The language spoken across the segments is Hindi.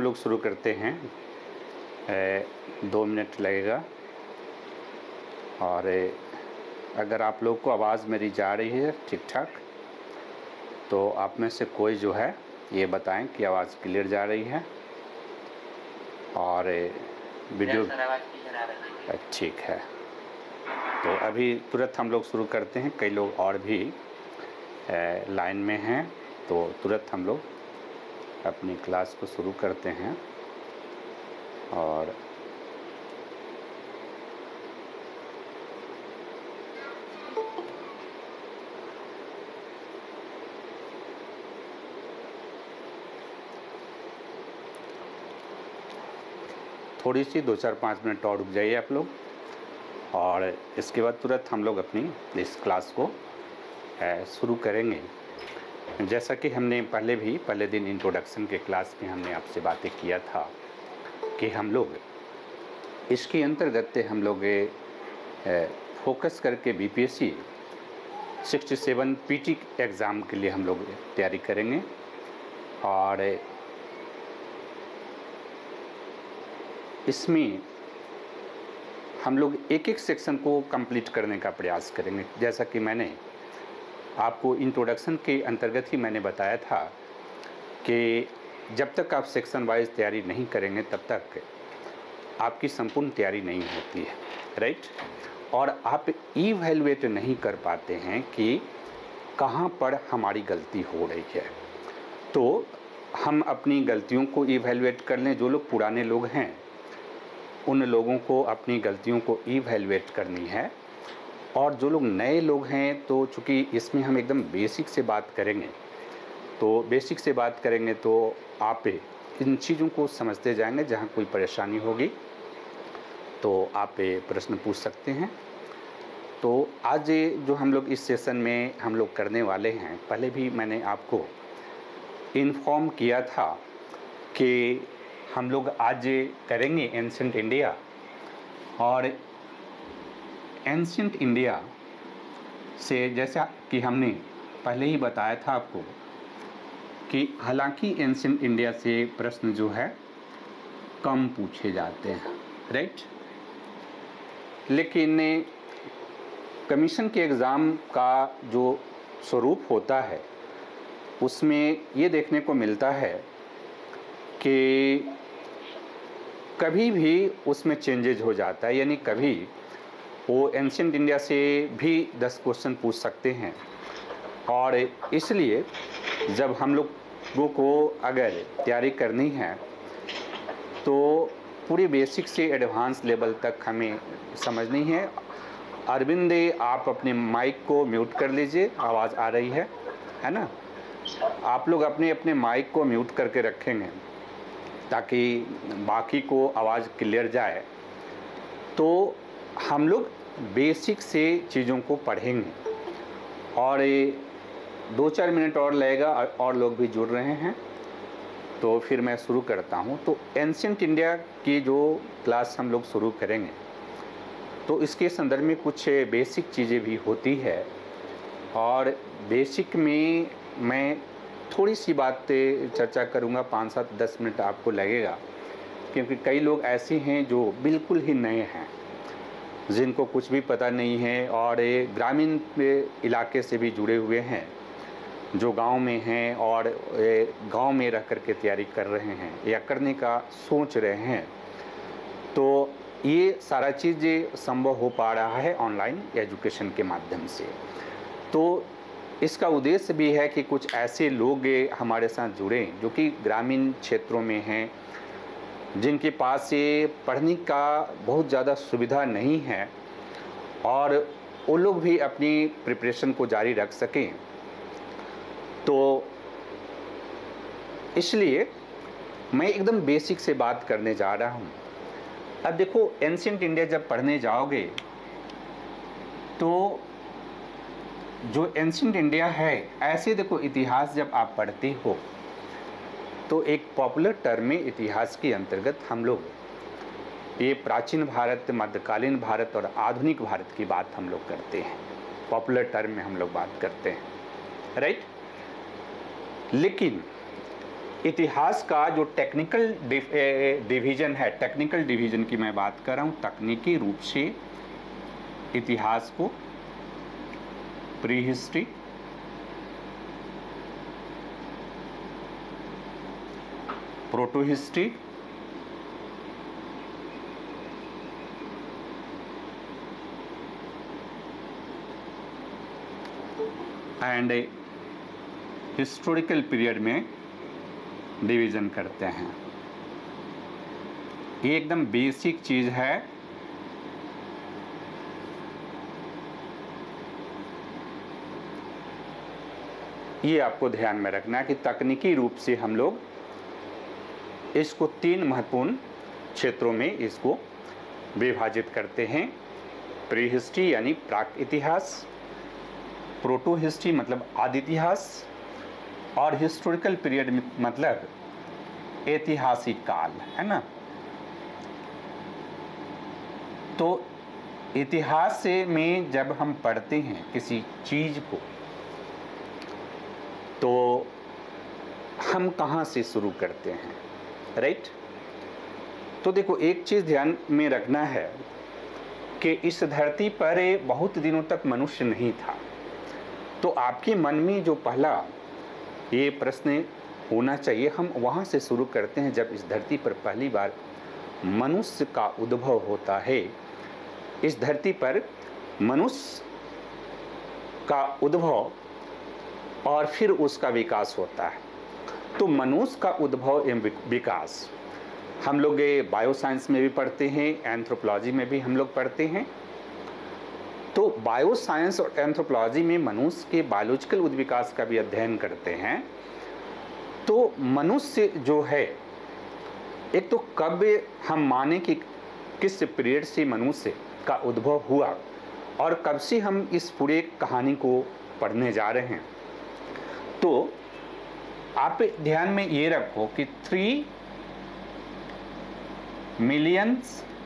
लोग शुरू करते हैं। 2 मिनट लगेगा। और अगर आप लोग को आवाज़ मेरी जा रही है ठीक ठाक, तो आप में से कोई जो है ये बताएं कि आवाज़ क्लियर जा रही है। और वीडियो ठीक है, तो अभी तुरंत हम लोग शुरू करते हैं। कई लोग और भी लाइन में हैं, तो तुरंत हम लोग अपनी क्लास को शुरू करते हैं। और थोड़ी सी 2-4-5 मिनट और रुक जाइए आप लोग, और इसके बाद तुरंत हम लोग अपनी इस क्लास को शुरू करेंगे। जैसा कि हमने पहले दिन इंट्रोडक्शन के क्लास में हमने आपसे बातें किया था कि हम लोग इसके अंतर्गत हम लोग फोकस करके बीपीएससी 67 पीटी एग्ज़ाम के लिए हम लोग तैयारी करेंगे। और इसमें हम लोग एक एक सेक्शन को कंप्लीट करने का प्रयास करेंगे। जैसा कि मैंने आपको इंट्रोडक्शन के अंतर्गत ही मैंने बताया था कि जब तक आप सेक्शन वाइज तैयारी नहीं करेंगे तब तक आपकी संपूर्ण तैयारी नहीं होती है, राइट। और आप इवैल्यूएट नहीं कर पाते हैं कि कहाँ पर हमारी गलती हो रही है। तो हम अपनी गलतियों को इवैल्यूएट कर लें। जो लोग पुराने लोग हैं उन लोगों को अपनी गलतियों को इवैल्यूएट करनी है, और जो लोग नए लोग हैं, तो चूँकि इसमें हम एकदम बेसिक से बात करेंगे, तो बेसिक से बात करेंगे तो आप इन चीज़ों को समझते जाएंगे। जहाँ कोई परेशानी होगी तो आप प्रश्न पूछ सकते हैं। तो आज जो हम लोग इस सेशन में हम लोग करने वाले हैं, पहले भी मैंने आपको इन्फॉर्म किया था कि हम लोग आज करेंगे एंशिएंट इंडिया। और एंशिएंट इंडिया से जैसा कि हमने पहले ही बताया था आपको कि हालांकि एंशिएंट इंडिया से प्रश्न जो है कम पूछे जाते हैं, राइट। लेकिन कमीशन के एग्ज़ाम का जो स्वरूप होता है उसमें ये देखने को मिलता है कि कभी भी उसमें चेंजेज हो जाता है। यानी कभी वो एंशिएंट इंडिया से भी 10 क्वेश्चन पूछ सकते हैं। और इसलिए जब हम लोगों को अगर तैयारी करनी है तो पूरी बेसिक से एडवांस लेवल तक हमें समझनी है। अरविंद, आप अपने माइक को म्यूट कर लीजिए, आवाज़ आ रही है ना। आप लोग अपने अपने माइक को म्यूट करके रखेंगे ताकि बाकी को आवाज़ क्लियर जाए। तो हम लोग बेसिक से चीज़ों को पढ़ेंगे, और 2-4 मिनट और लगेगा, और लोग भी जुड़ रहे हैं, तो फिर मैं शुरू करता हूँ। तो एंशिएंट इंडिया की जो क्लास हम लोग शुरू करेंगे, तो इसके संदर्भ में कुछ बेसिक चीज़ें भी होती है। और बेसिक में मैं थोड़ी सी बात चर्चा करूँगा। 5-7-10 मिनट आपको लगेगा, क्योंकि कई लोग ऐसे हैं जो बिल्कुल ही नए हैं, जिनको कुछ भी पता नहीं है, और ग्रामीण इलाके से भी जुड़े हुए हैं, जो गांव में हैं और गांव में रह कर के तैयारी कर रहे हैं या करने का सोच रहे हैं। तो ये सारा चीज़ संभव हो पा रहा है ऑनलाइन एजुकेशन के माध्यम से। तो इसका उद्देश्य भी है कि कुछ ऐसे लोग हमारे साथ जुड़ें जो कि ग्रामीण क्षेत्रों में हैं, जिनके पास ये पढ़ने का बहुत ज़्यादा सुविधा नहीं है, और वो लोग भी अपनी प्रिपरेशन को जारी रख सकें। तो इसलिए मैं एकदम बेसिक से बात करने जा रहा हूँ। अब देखो, एंशिएंट इंडिया जब पढ़ने जाओगे तो जो एंशिएंट इंडिया है, ऐसे देखो, इतिहास जब आप पढ़ते हो तो एक पॉपुलर टर्म में इतिहास के अंतर्गत हम लोग ये प्राचीन भारत, मध्यकालीन भारत और आधुनिक भारत की बात हम लोग करते हैं। पॉपुलर टर्म में हम लोग बात करते हैं, राइट। लेकिन इतिहास का जो टेक्निकल डिवीजन है, टेक्निकल डिवीजन की मैं बात कर रहा हूँ, तकनीकी रूप से इतिहास को pre history, proto history, and historical period में डिवीजन करते हैं। ये एकदम बेसिक चीज है। ये आपको ध्यान में रखना है कि तकनीकी रूप से हम लोग इसको 3 महत्वपूर्ण क्षेत्रों में इसको विभाजित करते हैं। प्री हिस्ट्री यानी प्राक इतिहास, प्रोटो हिस्ट्री मतलब आदि इतिहास, और हिस्टोरिकल पीरियड मतलब ऐतिहासिक काल, है ना। तो इतिहास से में जब हम पढ़ते हैं किसी चीज को, तो हम कहाँ से शुरू करते हैं, राइट। तो देखो, एक चीज ध्यान में रखना है कि इस धरती पर बहुत दिनों तक मनुष्य नहीं था। तो आपके मन में जो पहला ये प्रश्न होना चाहिए, हम वहाँ से शुरू करते हैं जब इस धरती पर पहली बार मनुष्य का उद्भव होता है। इस धरती पर मनुष्य का उद्भव और फिर उसका विकास होता है। तो मनुष्य का उद्भव एवं विकास हम लोग बायो साइंस में भी पढ़ते हैं, एंथ्रोपोलॉजी में भी हम लोग पढ़ते हैं। तो बायो साइंस और एंथ्रोपोलॉजी में मनुष्य के बायोलॉजिकल उद्विकास का भी अध्ययन करते हैं। तो मनुष्य जो है, एक तो कब हम माने कि किस पीरियड से मनुष्य का उद्भव हुआ और कब से हम इस पूरे कहानी को पढ़ने जा रहे हैं। तो आप ध्यान में ये रखो कि 3 मिलियन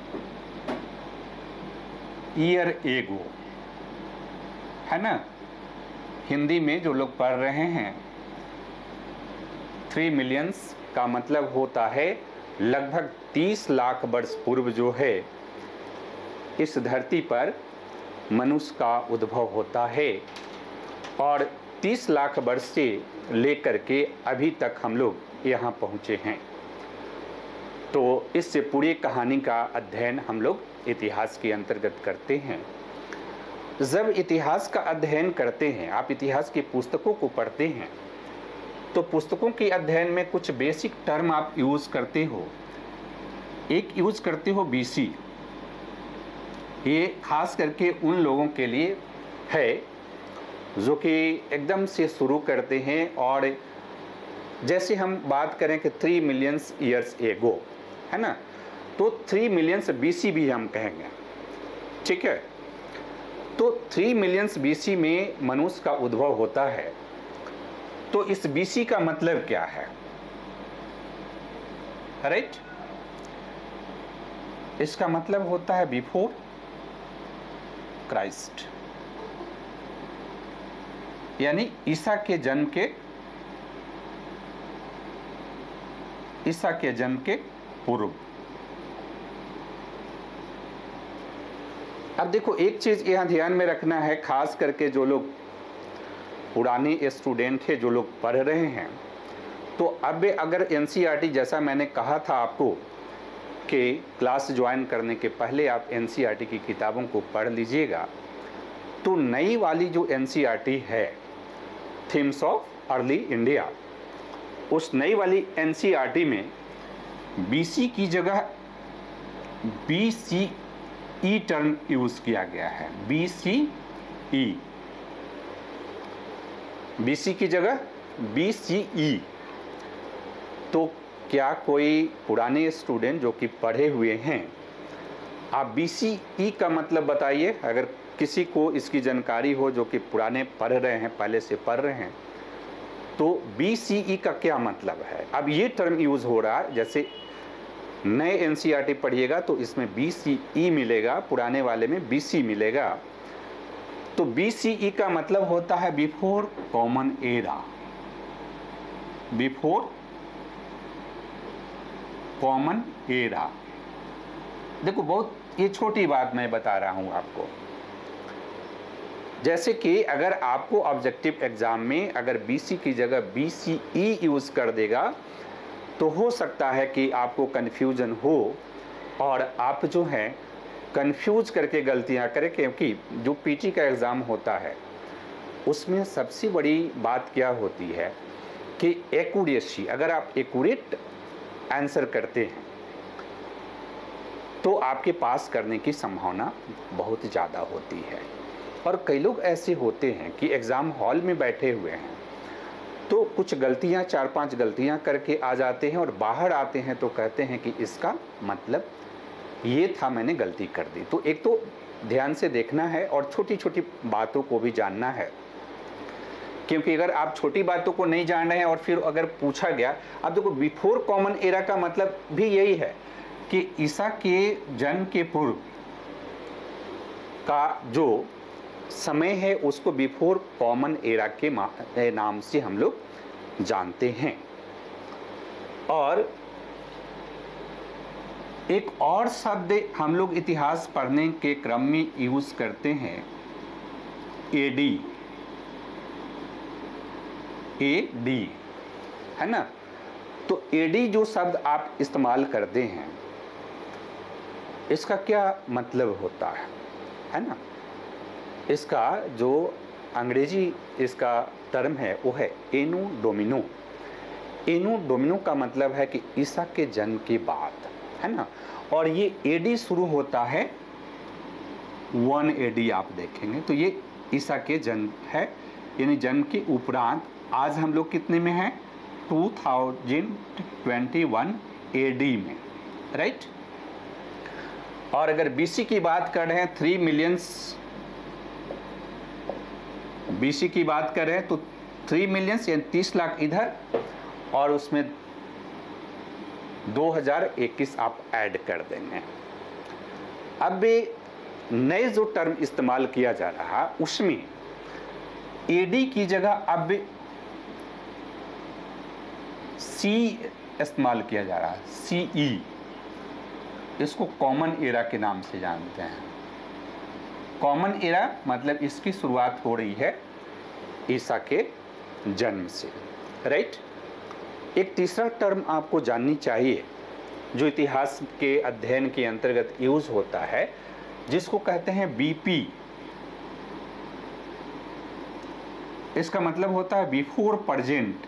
ईयर एगो, है ना। हिंदी में जो लोग पढ़ रहे हैं, 3 मिलियंस का मतलब होता है लगभग 30 लाख वर्ष पूर्व जो है इस धरती पर मनुष्य का उद्भव होता है। और 30 लाख वर्ष से लेकर के अभी तक हम लोग यहाँ पहुँचे हैं। तो इससे पूरी कहानी का अध्ययन हम लोग इतिहास के अंतर्गत करते हैं। जब इतिहास का अध्ययन करते हैं, आप इतिहास की पुस्तकों को पढ़ते हैं, तो पुस्तकों के अध्ययन में कुछ बेसिक टर्म आप यूज़ करते हो। एक यूज़ करते हो BC। ये खास करके उन लोगों के लिए है जो कि एकदम से शुरू करते हैं। और जैसे हम बात करें कि 3 मिलियंस ईयर्स एगो, है ना, तो 3 मिलियंस BC भी हम कहेंगे, ठीक है। तो 3 मिलियंस BC में मनुष्य का उद्भव होता है। तो इस BC का मतलब क्या है, राइट। इसका मतलब होता है बिफोर क्राइस्ट, यानी ईसा के जन्म के पूर्व। अब देखो, एक चीज यहां ध्यान में रखना है, खास करके जो लोग पुराने स्टूडेंट हैं, जो लोग पढ़ रहे हैं, तो अब अगर NCERT, जैसा मैंने कहा था आपको कि क्लास ज्वाइन करने के पहले आप NCERT की किताबों को पढ़ लीजिएगा, तो नई वाली जो NCERT है, थीम्स ऑफ अर्ली इंडिया, उस नई वाली NCERT में BC की जगह BCE टर्म यूज किया गया है। BC की जगह BCE। तो क्या कोई पुराने स्टूडेंट जो कि पढ़े हुए हैं, आप BCE का मतलब बताइए, अगर किसी को इसकी जानकारी हो जो कि पुराने पढ़ रहे हैं, पहले से पढ़ रहे हैं, तो BCE का क्या मतलब है। अब ये टर्म यूज हो रहा है, जैसे नए NCERT पढ़िएगा तो इसमें BCE मिलेगा, पुराने वाले में BC मिलेगा। तो BCE का मतलब होता है before common era, before common era. देखो बहुत ये छोटी बात मैं बता रहा हूं आपको। जैसे कि अगर आपको ऑब्जेक्टिव एग्जाम में अगर बीसी की जगह बीसीई यूज कर देगा तो हो सकता है कि आपको कन्फ्यूजन हो और आप जो है कंफ्यूज करके गलतियां करें, क्योंकि जो पीटी का एग्ज़ाम होता है उसमें सबसे बड़ी बात क्या होती है कि एक्यूरेसी। अगर आप एक्यूरेट आंसर करते हैं तो आपके पास करने की संभावना बहुत ज़्यादा होती है। और कई लोग ऐसे होते हैं कि एग्ज़ाम हॉल में बैठे हुए हैं तो कुछ गलतियां 4-5 गलतियां करके आ जाते हैं और बाहर आते हैं तो कहते हैं कि इसका मतलब ये था, मैंने गलती कर दी। तो एक तो ध्यान से देखना है और छोटी छोटी बातों को भी जानना है, क्योंकि अगर आप छोटी बातों को नहीं जान रहे हैं और फिर अगर पूछा गया, अब देखो बिफोर कॉमन एरा का मतलब भी यही है कि ईसा के जन्म के पूर्व का जो समय है उसको बिफोर कॉमन एरा के नाम से हम लोग जानते हैं। और एक और शब्द हम लोग इतिहास पढ़ने के क्रम में यूज करते हैं, एडी। एडी है ना। तो एडी जो शब्द आप इस्तेमाल करते हैं इसका क्या मतलब होता है ना। इसका जो अंग्रेजी इसका टर्म है वो है एनो डोमिनो। एनो डोमिनो का मतलब है कि ईसा के जन्म के बाद, है ना। और ये एडी शुरू होता है 1 एडी। आप देखेंगे तो ये ईसा के जन्म है, यानी जन्म के उपरांत। आज हम लोग कितने में हैं? 2021 एडी में, राइट। और अगर बीसी की बात कर रहे हैं 3 मिलियंस, बीसी की बात कर रहे हैं तो 3 मिलियंस यानी 30 लाख इधर और उसमें 2021 आप ऐड कर देंगे। अब नए जो टर्म इस्तेमाल किया जा रहा उसमें एडी की जगह अब सी इस्तेमाल किया जा रहा है, सीई। इसको कॉमन एरा के नाम से जानते हैं। कॉमन एरा मतलब इसकी शुरुआत हो रही है ईसा के जन्म से, राइट। एक तीसरा टर्म आपको जाननी चाहिए जो इतिहास के अध्ययन के अंतर्गत यूज होता है, जिसको कहते हैं बीपी। इसका मतलब होता है before present,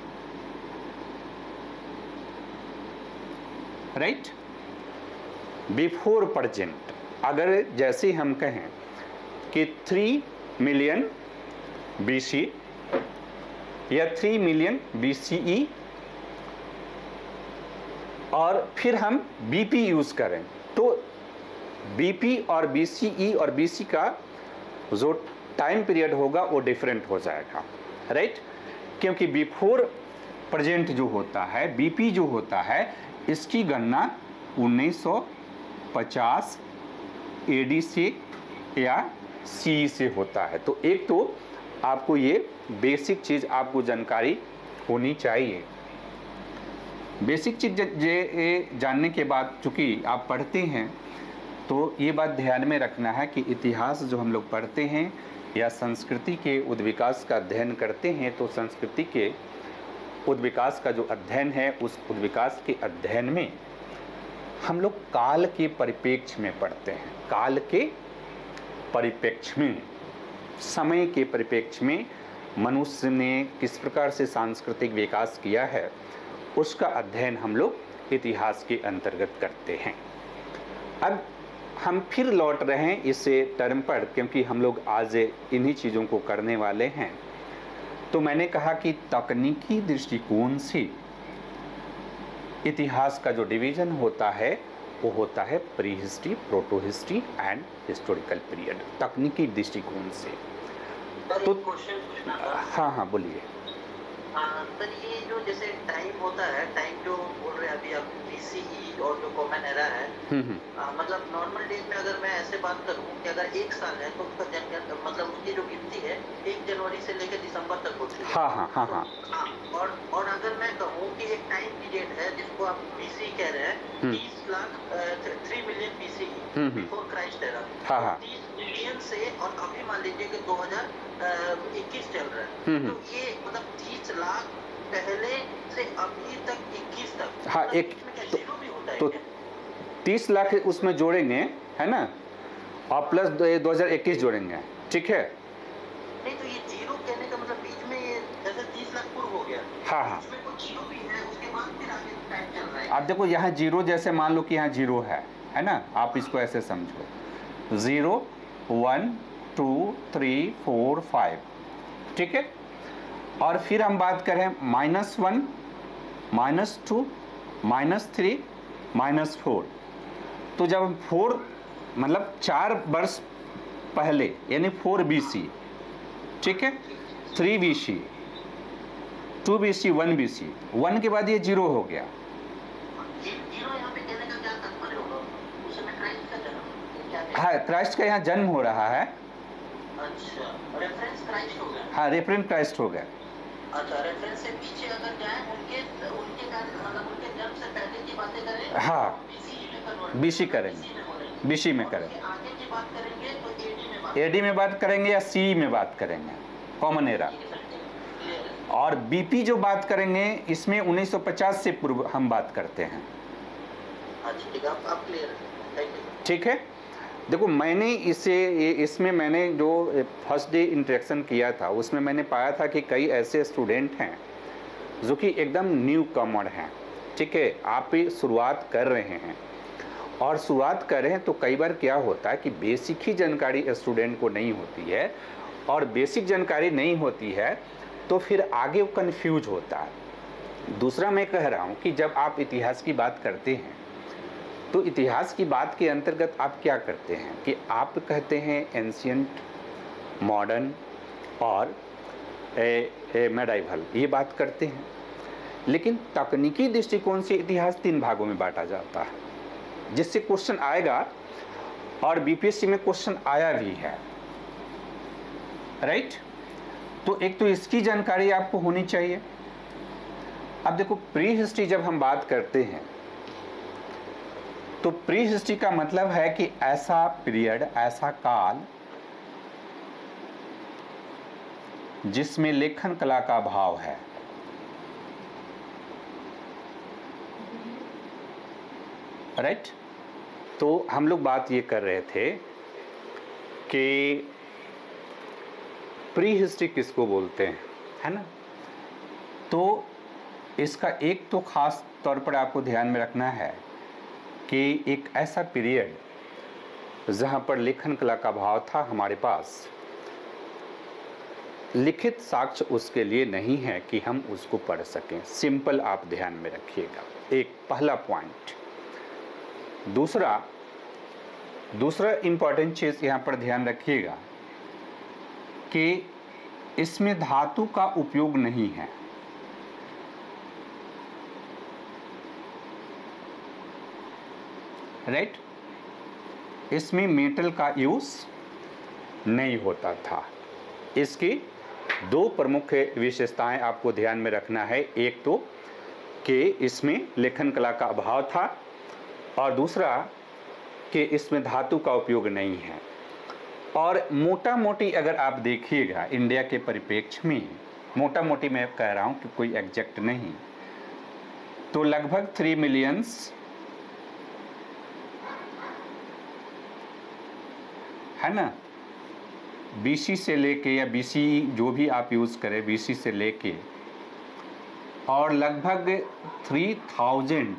right. Before present. अगर जैसे हम कहें कि 3 मिलियन बीसी या 3 मिलियन बीसीई और फिर हम बीपी यूज करें तो बीपी और बीसीई और बीसी का जो टाइम पीरियड होगा वो डिफरेंट हो जाएगा, राइट। क्योंकि बिफोर प्रेजेंट जो होता है, बीपी जो होता है, इसकी गणना 1950 एडी से या सी से होता है। तो एक तो आपको ये बेसिक चीज़ आपको जानकारी होनी चाहिए। बेसिक चीज़ जानने के बाद चूँकि आप पढ़ते हैं तो ये बात ध्यान में रखना है कि इतिहास जो हम लोग पढ़ते हैं या संस्कृति के उद्विकास का अध्ययन करते हैं तो संस्कृति के उद्विकास का जो अध्ययन है उस उद्विकास के अध्ययन में हम लोग काल के परिप्रेक्ष्य में पढ़ते हैं। काल के परिप्रेक्ष्य में, समय के परिप्रेक्ष्य में मनुष्य ने किस प्रकार से सांस्कृतिक विकास किया है उसका अध्ययन हम लोग इतिहास के अंतर्गत करते हैं। अब हम फिर लौट रहे हैं इस टर्म पर, क्योंकि हम लोग आज इन्हीं चीज़ों को करने वाले हैं। तो मैंने कहा कि तकनीकी दृष्टिकोण से इतिहास का जो डिवीज़न होता है वो होता है pre history, proto history and historical period, तकनीकी दृष्टिकोण से। तो क्वेश्चन पूछना था। हाँ बोलिए। सर ये जो जैसे टाइम होता है, टाइम जो बोल रहे हैं अभी आप बीसीई और जो कॉमन एरा है, मतलब नॉर्मल डेज में अगर मैं ऐसे बात करूं कि अगर 1 साल है तो उसका मतलब उसकी जो गिनती है 1 जनवरी से लेकर दिसंबर तक होती है। हाँ हाँ हाँ तो हाँ। हाँ, और अगर मैं कहूँ कि एक टाइम पीरियड है जिसको आप बीसी कह रहे हैं, 30 lakh 3 million BCE before Christ era. हाँ तो हाँ 30 मिलियन से और अभी मान लीजिए कि 2021 चल रहा है, तो ये मतलब 30 लाख पहले से अभी तक 21 तक, हाँ, मतलब एक बीच में क्या तो, जीरो भी होता है तो क्या? 30 लाख उसमें जोड़ेंगे, है ना, और प्लस 2021 जोड़ेंगे, ठीक है। नहीं, तो ये जीरो कहने का मतलब बीच में ये जैसे 30 लाख पूर्व हो गया, हाँ हाँ, बीच में कुछ जीरो भी है, उसके बाद फिर आगे टाइम चल रहा है। आप देखो यहाँ जीरो, जैसे मान लो कि यहाँ जीरो है ना, आप इसको ऐसे समझो, 0 1 2 3 4 5, ठीक है। और फिर हम बात करें -1 -2 -3 -4, तो जब 4 मतलब 4 वर्ष पहले यानी 4 BC, ठीक है, 3 BC 2 BC 1 BC, 1 के बाद ये जीरो हो गया। जीरो यहाँ पे कहने का क्या तात्पर्य होगा? उस समय क्राइस्ट का जन्म क्या है? हाँ, क्राइस्ट का यहाँ जन्म हो रहा है। अच्छा, रेफरेंस क्राइस्ट हो गया। हाँ, रेफरेंस क्राइस्ट हो गया। अच्छा, रेफरेंस से पीछे अगर जाए, उनके उनके मतलब उनके जन्म से पहले की बातें करें, हाँ, बीसी में कन्वर्ट BC मतलब करेंगे, BC में हो रहे हैं। BC में और करेंगे, उसके आगे की बात करेंगे तो एडी में बात AD में बात करेंगे या CE में बात करेंगे, कॉमन एरा। करेंगे। क्लियर है। और BP जो बात करेंगे इसमें 1950 से पूर्व हम बात करते हैं। अच्छा, ठीक है, आप क्लियर है, थैंक यू। ठीक है, देखो मैंने इसमें मैंने जो फर्स्ट डे इंटरेक्शन किया था उसमें मैंने पाया था कि कई ऐसे स्टूडेंट हैं जो कि एकदम न्यू कमर हैं, ठीक है, आप ही शुरुआत कर रहे हैं, और शुरुआत कर रहे हैं तो कई बार क्या होता है कि बेसिक ही जानकारी स्टूडेंट को नहीं होती है, और बेसिक जानकारी नहीं होती है तो फिर आगे वो कन्फ्यूज होता है। दूसरा मैं कह रहा हूँ कि जब आप इतिहास की बात करते हैं तो इतिहास की बात के अंतर्गत आप क्या करते हैं कि आप कहते हैं एंशियंट, मॉडर्न और मेडाइवल, ये बात करते हैं, लेकिन तकनीकी दृष्टिकोण से इतिहास 3 भागों में बांटा जाता है, जिससे क्वेश्चन आएगा और बीपीएससी में क्वेश्चन आया भी है, राइट। तो एक तो इसकी जानकारी आपको होनी चाहिए। अब देखो, प्री हिस्ट्री जब हम बात करते हैं तो प्री हिस्ट्री का मतलब है कि ऐसा पीरियड, ऐसा काल जिसमें लेखन कला का अभाव है, राइट। तो हम लोग बात ये कर रहे थे कि प्री हिस्ट्री किसको बोलते हैं, है ना। तो इसका एक तो खास तौर पर आपको ध्यान में रखना है कि एक ऐसा पीरियड जहाँ पर लेखन कला का अभाव था, हमारे पास लिखित साक्ष्य उसके लिए नहीं है कि हम उसको पढ़ सकें। सिंपल आप ध्यान में रखिएगा, एक पहला पॉइंट। दूसरा इंपॉर्टेंट चीज़ यहाँ पर ध्यान रखिएगा कि इसमें धातु का उपयोग नहीं है, राइट। इसमें मेटल का यूज नहीं होता था। इसकी 2 प्रमुख विशेषताएं आपको ध्यान में रखना है, एक तो कि इसमें लेखन कला का अभाव था, और दूसरा कि इसमें धातु का उपयोग नहीं है। और मोटा मोटी अगर आप देखिएगा इंडिया के परिप्रेक्ष्य में, मोटा मोटी मैं कह रहा हूँ कि कोई एग्जैक्ट नहीं, तो लगभग 3 मिलियंस, है ना, BC से लेके या BC जो भी आप यूज़ करें, BC से लेके और लगभग 3000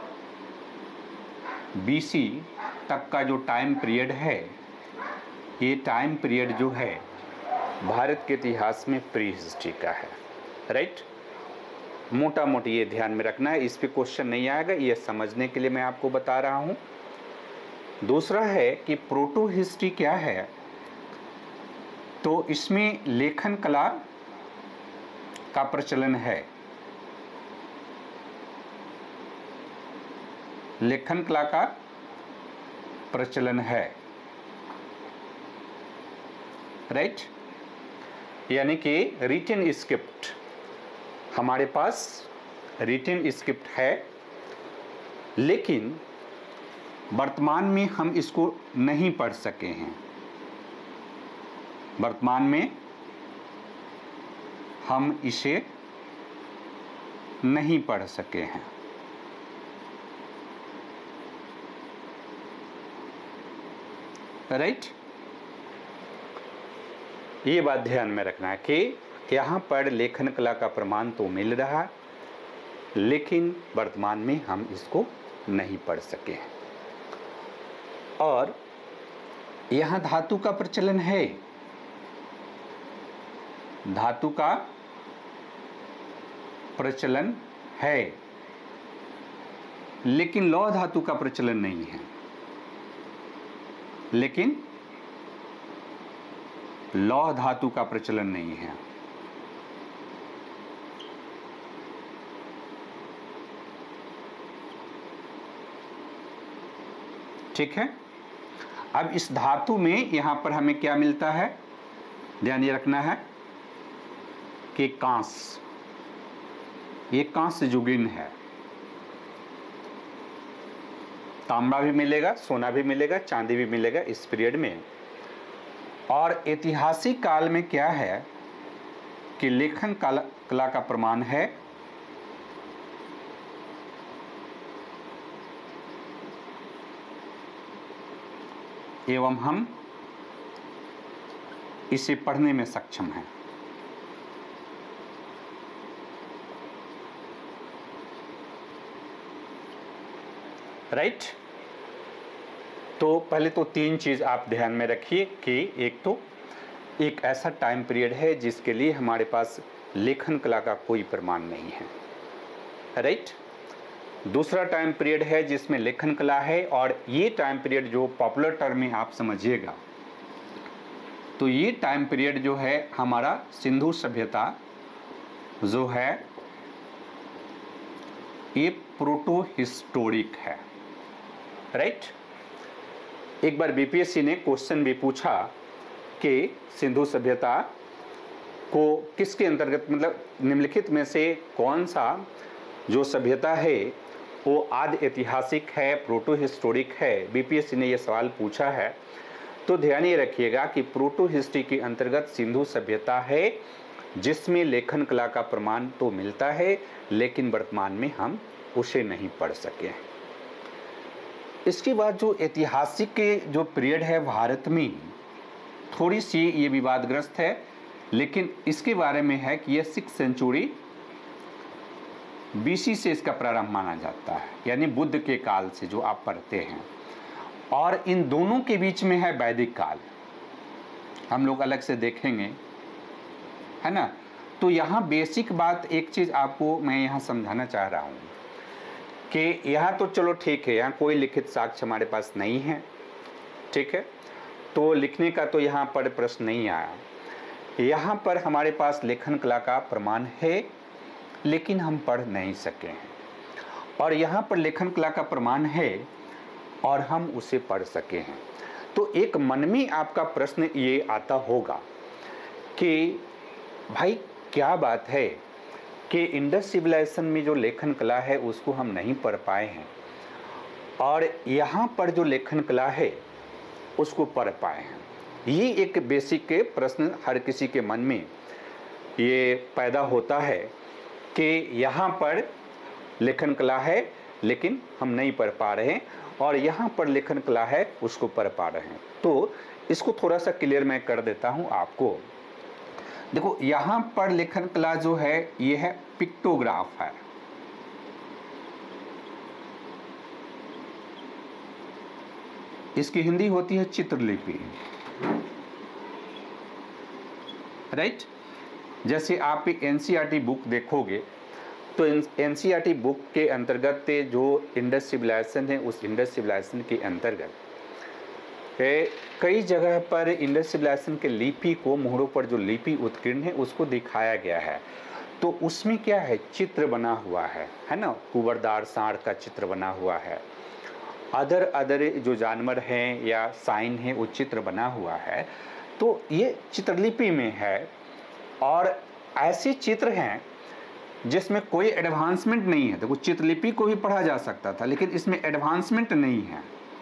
BC तक का जो टाइम पीरियड है, ये टाइम पीरियड जो है भारत के इतिहास में प्री हिस्ट्री का है, राइट। मोटा मोटी ये ध्यान में रखना है, इस पे क्वेश्चन नहीं आएगा, ये समझने के लिए मैं आपको बता रहा हूँ। दूसरा है कि प्रोटो हिस्ट्री क्या है, तो इसमें लेखन कला का प्रचलन है, लेखन कला का प्रचलन है, राइट। यानी कि रिटन स्क्रिप्ट, हमारे पास रिटन स्क्रिप्ट है, लेकिन वर्तमान में हम इसको नहीं पढ़ सके हैं। वर्तमान में हम इसे नहीं पढ़ सके हैं। राइट, ये बात ध्यान में रखना है कि यहाँ पर लेखन कला का प्रमाण तो मिल रहा है, लेकिन वर्तमान में हम इसको नहीं पढ़ सके हैं। और यहाँ धातु का प्रचलन है, धातु का प्रचलन है, लेकिन लौह धातु का प्रचलन नहीं है। लेकिन लौह धातु का प्रचलन नहीं है। ठीक है, अब इस धातु में यहां पर हमें क्या मिलता है, ध्यान ये रखना है कि कांस, ये कांस्य युगिन है। तांबा भी मिलेगा, सोना भी मिलेगा, चांदी भी मिलेगा इस पीरियड में। और ऐतिहासिक काल में क्या है कि लेखन कला का प्रमाण है एवं हम इसे पढ़ने में सक्षम हैं। राइट, तो पहले तो तीन चीज आप ध्यान में रखिए कि एक तो एक ऐसा टाइम पीरियड है जिसके लिए हमारे पास लेखन कला का कोई प्रमाण नहीं है। राइट, दूसरा टाइम पीरियड है जिसमें लेखन कला है, और ये टाइम पीरियड जो पॉपुलर टर्म में आप समझिएगा, तो ये टाइम पीरियड जो है हमारा सिंधु सभ्यता जो है ये प्रोटो हिस्टोरिक है। राइट, एक बार बीपीएससी ने क्वेश्चन भी पूछा कि सिंधु सभ्यता को किसके अंतर्गत, मतलब निम्नलिखित में से कौन सा जो सभ्यता है वो आदि ऐतिहासिक है, प्रोटो हिस्टोरिक है। बीपीएससी ने यह सवाल पूछा है, तो ध्यान ये रखिएगा कि प्रोटो हिस्ट्री के अंतर्गत सिंधु सभ्यता है जिसमें लेखन कला का प्रमाण तो मिलता है, लेकिन वर्तमान में हम उसे नहीं पढ़ सके। इसके बाद जो ऐतिहासिक के जो पीरियड है भारत में, थोड़ी सी ये विवादग्रस्त है, लेकिन इसके बारे में है कि यह 6th सेंचुरी बीसी से इसका प्रारंभ माना जाता है, यानी बुद्ध के काल से जो आप पढ़ते हैं। और इन दोनों के बीच में है वैदिक काल, हम लोग अलग से देखेंगे, है ना। तो यहाँ बेसिक बात एक चीज़ आपको मैं यहाँ समझाना चाह रहा हूँ कि यहाँ तो चलो ठीक है, यहाँ कोई लिखित साक्ष्य हमारे पास नहीं है, ठीक है, तो लिखने का तो यहाँ पर प्रश्न नहीं आया। यहाँ पर हमारे पास लेखन कला का प्रमाण है, लेकिन हम पढ़ नहीं सके हैं। और यहाँ पर लेखन कला का प्रमाण है और हम उसे पढ़ सके हैं। तो एक मन में आपका प्रश्न ये आता होगा कि भाई क्या बात है कि इंडस सिविलाइजेशन में जो लेखन कला है उसको हम नहीं पढ़ पाए हैं, और यहाँ पर जो लेखन कला है उसको पढ़ पाए हैं। ये एक बेसिक के प्रश्न हर किसी के मन में ये पैदा होता है कि यहाँ पर लेखन कला है लेकिन हम नहीं पढ़ पा रहे हैं, और यहाँ पर लेखन कला है उसको पढ़ पा रहे हैं। तो इसको थोड़ा सा क्लियर मैं कर देता हूँ आपको। देखो यहाँ पर लेखन कला जो है ये है पिक्टोग्राफ है। इसकी हिंदी होती है चित्रलिपि। राइट, जैसे आप एनसीईआरटी बुक देखोगे तो एनसीईआरटी बुक के अंतर्गत जो इंडस सिविलाइजेशन है उस इंडस सिविलाइजेशन के अंतर्गत कई जगह पर इंडस सिविलाइजेशन के लिपि को, मोहरों पर जो लिपि उत्कीर्ण है उसको दिखाया गया है। तो उसमें क्या है, चित्र बना हुआ है ना, कुबरदार सांड का चित्र बना हुआ है, अदर जो जानवर हैं या साइन है वो चित्र बना हुआ है। तो ये चित्रलिपि में है, और ऐसे चित्र हैं जिसमें कोई एडवांसमेंट नहीं है। देखो चित्रलिपि को भी पढ़ा जा सकता था, लेकिन इसमें एडवांसमेंट नहीं है।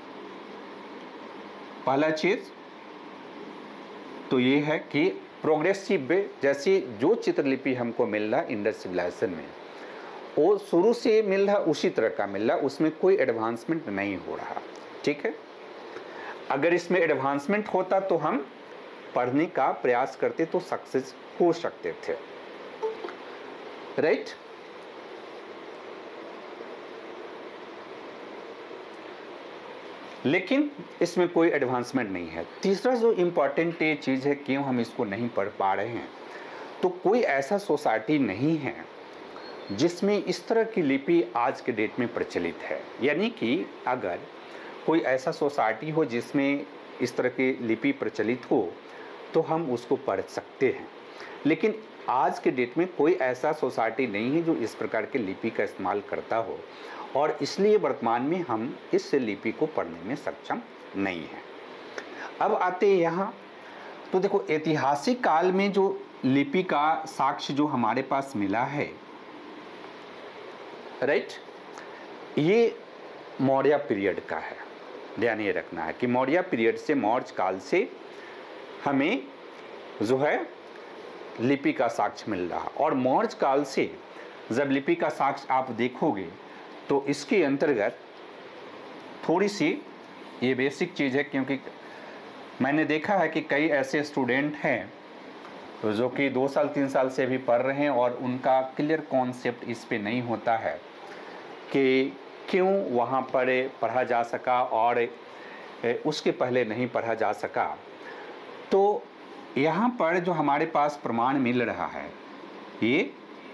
पहला चीज तो ये है कि प्रोग्रेसिव वे, जैसे जो चित्रलिपि हमको मिल रहा इंडस सिविलाइजेशन में, वो शुरू से मिल रहा उसी तरह का मिल रहा, उसमें कोई एडवांसमेंट नहीं हो रहा। ठीक है, अगर इसमें एडवांसमेंट होता तो हम पढ़ने का प्रयास करते तो सक्सेस हो सकते थे। राइट? लेकिन इसमें कोई एडवांसमेंट नहीं है। तीसरा जो इम्पॉर्टेंट ये चीज़ है, क्यों हम इसको नहीं पढ़ पा रहे हैं, तो कोई ऐसा सोसाइटी नहीं है जिसमें इस तरह की लिपि आज के डेट में प्रचलित है। यानी कि अगर कोई ऐसा सोसाइटी हो जिसमें इस तरह की लिपि प्रचलित हो तो हम उसको पढ़ सकते हैं, लेकिन आज के डेट में कोई ऐसा सोसाइटी नहीं है जो इस प्रकार के लिपि का इस्तेमाल करता हो, और इसलिए वर्तमान में हम इस लिपि को पढ़ने में सक्षम नहीं हैं। अब आते हैं यहाँ, तो देखो ऐतिहासिक काल में जो लिपि का साक्ष्य जो हमारे पास मिला है, राइट, ये मौर्य पीरियड का है। ध्यान ये रखना है कि मौर्य पीरियड से, मौर्य काल से हमें जो है लिपि का साक्ष्य मिल रहा। और मौर्य काल से जब लिपि का साक्ष्य आप देखोगे तो इसके अंतर्गत थोड़ी सी ये बेसिक चीज़ है, क्योंकि मैंने देखा है कि कई ऐसे स्टूडेंट हैं तो जो कि 2 साल 3 साल से भी पढ़ रहे हैं और उनका क्लियर कॉन्सेप्ट इस पे नहीं होता है कि क्यों वहाँ पर पढ़ा जा सका और उसके पहले नहीं पढ़ा जा सका। तो यहाँ पर जो हमारे पास प्रमाण मिल रहा है ये,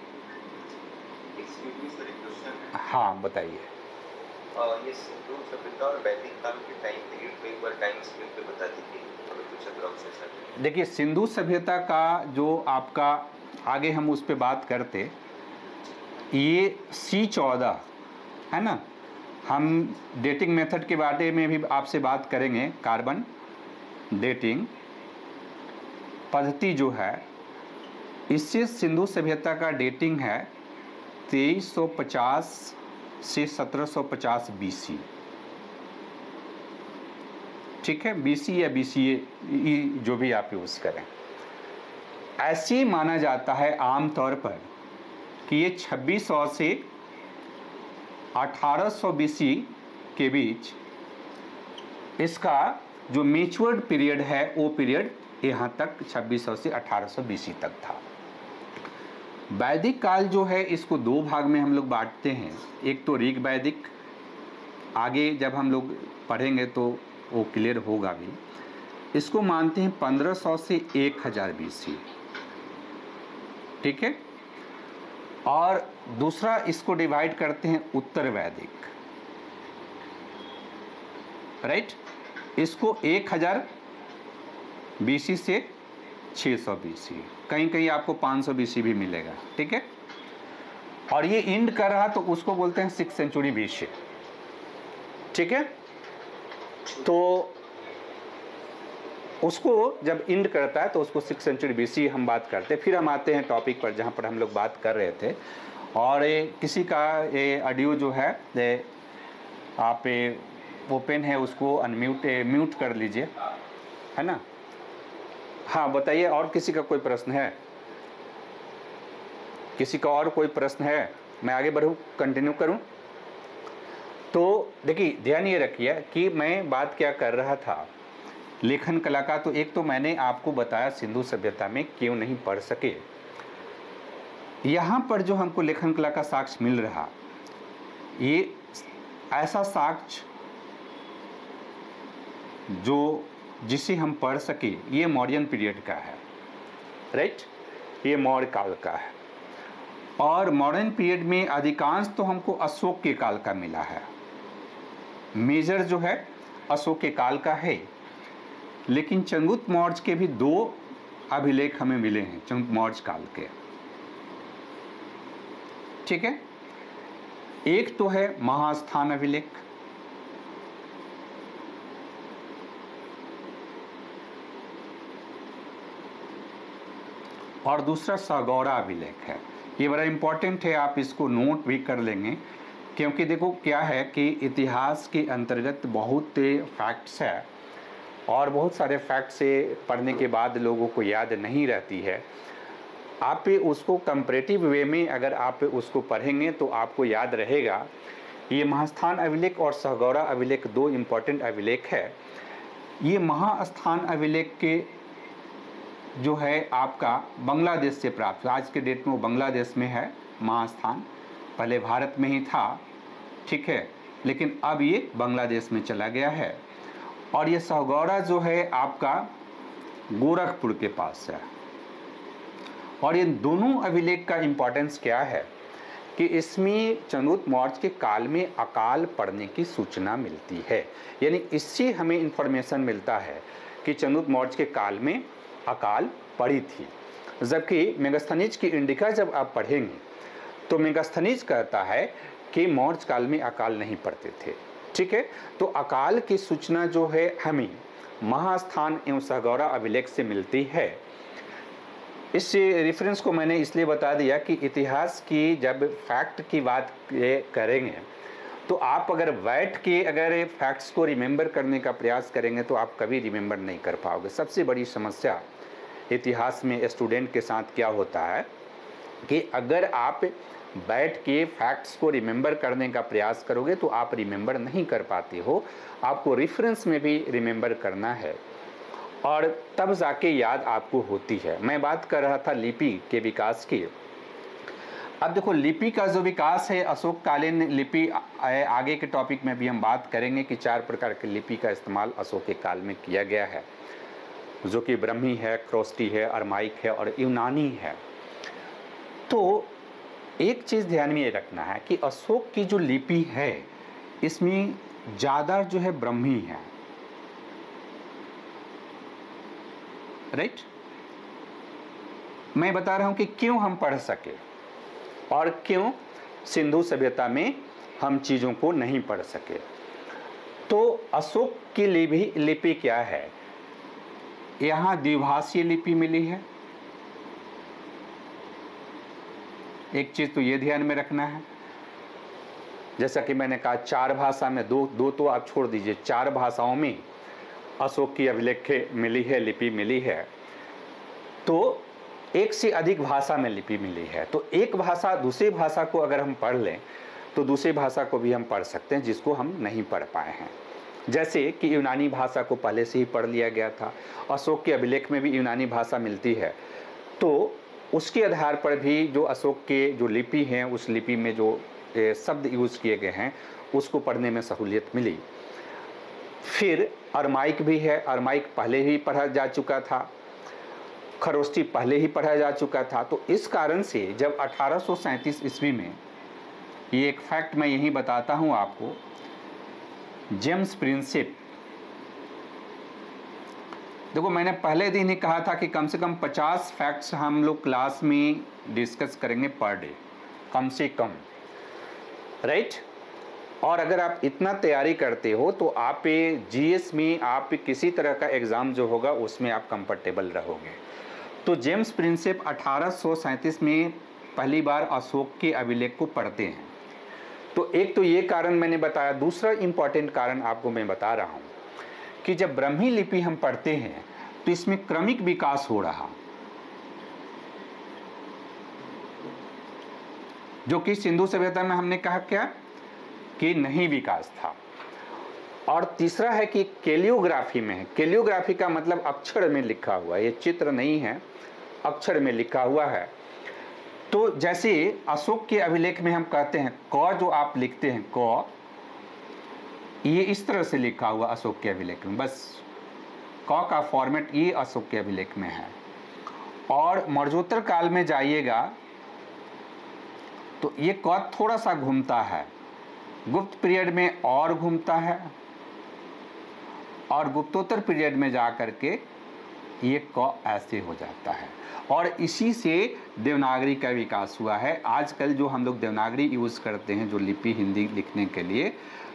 हाँ बताइए। ये सिंधु सभ्यता और वैदिक काल के टाइम पीरियड को एक बार टाइम स्केल पे बता दीजिए, अगर कुछ अप्रोक्सीमेशन। देखिए सिंधु सभ्यता का जो आपका, आगे हम उस पर बात करते, ये C14 है ना। हम डेटिंग मेथड के बारे में भी आपसे बात करेंगे। कार्बन डेटिंग पद्धति जो है, इससे सिंधु सभ्यता का डेटिंग है 2350 से 1750 BC। ठीक है, BC या BCE जो भी आप यूज़ करें। ऐसे माना जाता है आमतौर पर कि ये 2600 से 1800 BC के बीच इसका जो मैच्योर्ड पीरियड है वो पीरियड यहाँ तक 2600 से 1800 BC तक था। वैदिक काल जो है इसको 2 भाग में हम लोग बांटते हैं। एक तो ऋग वैदिक, आगे जब हम लोग पढ़ेंगे तो वो क्लियर होगा भी। इसको मानते हैं 1500 से 1000 BC। ठीक है, और दूसरा इसको डिवाइड करते हैं उत्तर वैदिक, राइट। इसको 1000 BC से 600 BC, कहीं कहीं आपको 500 BC भी मिलेगा। ठीक है, और ये इंड कर रहा तो उसको बोलते हैं 6th सेंचुरी BC। ठीक है, तो उसको जब इंड करता है तो उसको 6th सेंचुरी BC हम बात करते हैं। फिर हम आते हैं टॉपिक पर जहाँ पर हम लोग बात कर रहे थे, और किसी का ये ऑडियो जो है आप ओपन है उसको म्यूट कर लीजिए, है ना। हाँ बताइए, और किसी का कोई प्रश्न है? किसी का और कोई प्रश्न है? मैं आगे बढ़ूँ, कंटिन्यू करूँ? तो देखिए ध्यान ये रखिए कि मैं बात क्या कर रहा था, लेखन कला का। तो एक तो मैंने आपको बताया सिंधु सभ्यता में क्यों नहीं पढ़ सके। यहाँ पर जो हमको लेखन कला का साक्ष्य मिल रहा, ये ऐसा साक्ष्य जो जिसे हम पढ़ सके, ये मौर्यन पीरियड का है, राइट। ये मौर्य काल का है, और मॉडर्न पीरियड में अधिकांश तो हमको अशोक के काल का मिला है। मेजर जो है अशोक के काल का है, लेकिन चंद्रगुप्त मौर्य के भी 2 अभिलेख हमें मिले हैं चंद्रगुप्त मौर्य काल के। ठीक है, एक तो है महास्थान अभिलेख, और दूसरा सगौरा अभिलेख है। ये बड़ा इम्पोर्टेंट है, आप इसको नोट भी कर लेंगे, क्योंकि देखो क्या है कि इतिहास के अंतर्गत बहुत फैक्ट्स है और बहुत सारे फैक्ट्स से पढ़ने के बाद लोगों को याद नहीं रहती है। आप उसको कंपैरेटिव वे में अगर आप उसको पढ़ेंगे तो आपको याद रहेगा। ये महास्थान अभिलेख और सगौरा अभिलेख दो इम्पोर्टेंट अभिलेख है। ये महास्थान अभिलेख के जो है आपका बांग्लादेश से प्राप्त, आज के डेट में वो बांग्लादेश में है महास्थान, पहले भारत में ही था, ठीक है, लेकिन अब ये बांग्लादेश में चला गया है। और ये सगौरा जो है आपका गोरखपुर के पास है। और इन दोनों अभिलेख का इम्पोर्टेंस क्या है कि इसमें चंद्रगुप्त मौर्य के काल में अकाल पड़ने की सूचना मिलती है, यानी इससे हमें इंफॉर्मेशन मिलता है कि चंद्रगुप्त मौर्य के काल में अकाल पड़ी थी। जबकि मेगास्थनीज की इंडिका जब आप पढ़ेंगे तो मेगास्थनीज कहता है कि मौर्य काल में अकाल नहीं पड़ते थे, ठीक है। तो अकाल की सूचना जो है हमें महास्थान एवं सगौरा अभिलेख से मिलती है। इस रेफरेंस को मैंने इसलिए बता दिया कि इतिहास की जब फैक्ट की बात करेंगे तो आप अगर बैठ के अगर फैक्ट्स को रिमेंबर करने का प्रयास करेंगे तो आप कभी रिमेंबर नहीं कर पाओगे। सबसे बड़ी समस्या इतिहास में स्टूडेंट के साथ क्या होता है कि अगर आप बैठ के फैक्ट्स को रिमेंबर करने का प्रयास करोगे तो आप रिमेंबर नहीं कर पाते हो। आपको रेफरेंस में भी रिमेंबर करना है और तब जाके याद आपको होती है। मैं बात कर रहा था लिपि के विकास की। अब देखो लिपि का जो विकास है, अशोककालीन लिपि आगे के टॉपिक में भी हम बात करेंगे कि 4 प्रकार की लिपि का इस्तेमाल अशोक के काल में किया गया है, जो कि ब्रह्मी है, ख्रोष्टी है, अरमाइक है और यूनानी है। तो एक चीज़ ध्यान में ये रखना है कि अशोक की जो लिपि है इसमें ज़्यादा जो है ब्रह्मी है, राइट। मैं बता रहा हूं कि क्यों हम पढ़ सके और क्यों सिंधु सभ्यता में हम चीज़ों को नहीं पढ़ सके। तो अशोक की लिपि क्या है, यहाँ द्विभाषीय लिपि मिली है। एक चीज़ तो ये ध्यान में रखना है, जैसा कि मैंने कहा 4 भाषा में, दो तो आप छोड़ दीजिए, 4 भाषाओं में अशोक की अभिलेख मिली है, लिपि मिली है। तो एक से अधिक भाषा में लिपि मिली है। तो एक भाषा दूसरी भाषा को अगर हम पढ़ लें तो दूसरी भाषा को भी हम पढ़ सकते हैं जिसको हम नहीं पढ़ पाए हैं। जैसे कि यूनानी भाषा को पहले से ही पढ़ लिया गया था, अशोक के अभिलेख में भी यूनानी भाषा मिलती है, तो उसके आधार पर भी जो अशोक के जो लिपि हैं उस लिपि में जो शब्द यूज़ किए गए हैं उसको पढ़ने में सहूलियत मिली। फिर अरमाइक भी है, अरमाइक पहले ही पढ़ा जा चुका था, खरोष्टी पहले ही पढ़ा जा चुका था। तो इस कारण से जब 1837 ईस्वी में, ये एक फैक्ट मैं यही बताता हूँ आपको, जेम्स प्रिंसेप, देखो मैंने पहले दिन ही कहा था कि कम से कम 50 फैक्ट्स हम लोग क्लास में डिस्कस करेंगे पर डे, कम से कम, राइट। और अगर आप इतना तैयारी करते हो तो आप जीएस में आप किसी तरह का एग्ज़ाम जो होगा उसमें आप कंफर्टेबल रहोगे। तो जेम्स प्रिंसेप 1837 में पहली बार अशोक के अभिलेख को पढ़ते हैं। तो एक तो ये कारण मैंने बताया। दूसरा इम्पॉर्टेंट कारण आपको मैं बता रहा हूँ कि जब ब्रह्मी लिपि हम पढ़ते हैं तो इसमें क्रमिक विकास हो रहा, जो कि सिंधु सभ्यता में हमने कहा क्या कि नहीं विकास था। और तीसरा है कि कैलियोग्राफी में है। कैलियोग्राफी का मतलब अक्षर में लिखा हुआ, ये चित्र नहीं है, अक्षर में लिखा हुआ है। तो जैसे अशोक के अभिलेख में हम कहते हैं क, जो आप लिखते हैं क, ये इस तरह से लिखा हुआ अशोक के अभिलेख में, बस क का फॉर्मेट ये अशोक के अभिलेख में है। और मौर्योत्तर काल में जाइएगा तो ये क थोड़ा सा घूमता है, गुप्त पीरियड में और घूमता है, और गुप्तोत्तर पीरियड में जा करके ये क ऐसे हो जाता है। और इसी से देवनागरी का विकास हुआ है। आजकल जो हम लोग देवनागरी यूज़ करते हैं जो लिपि हिंदी लिखने के लिए,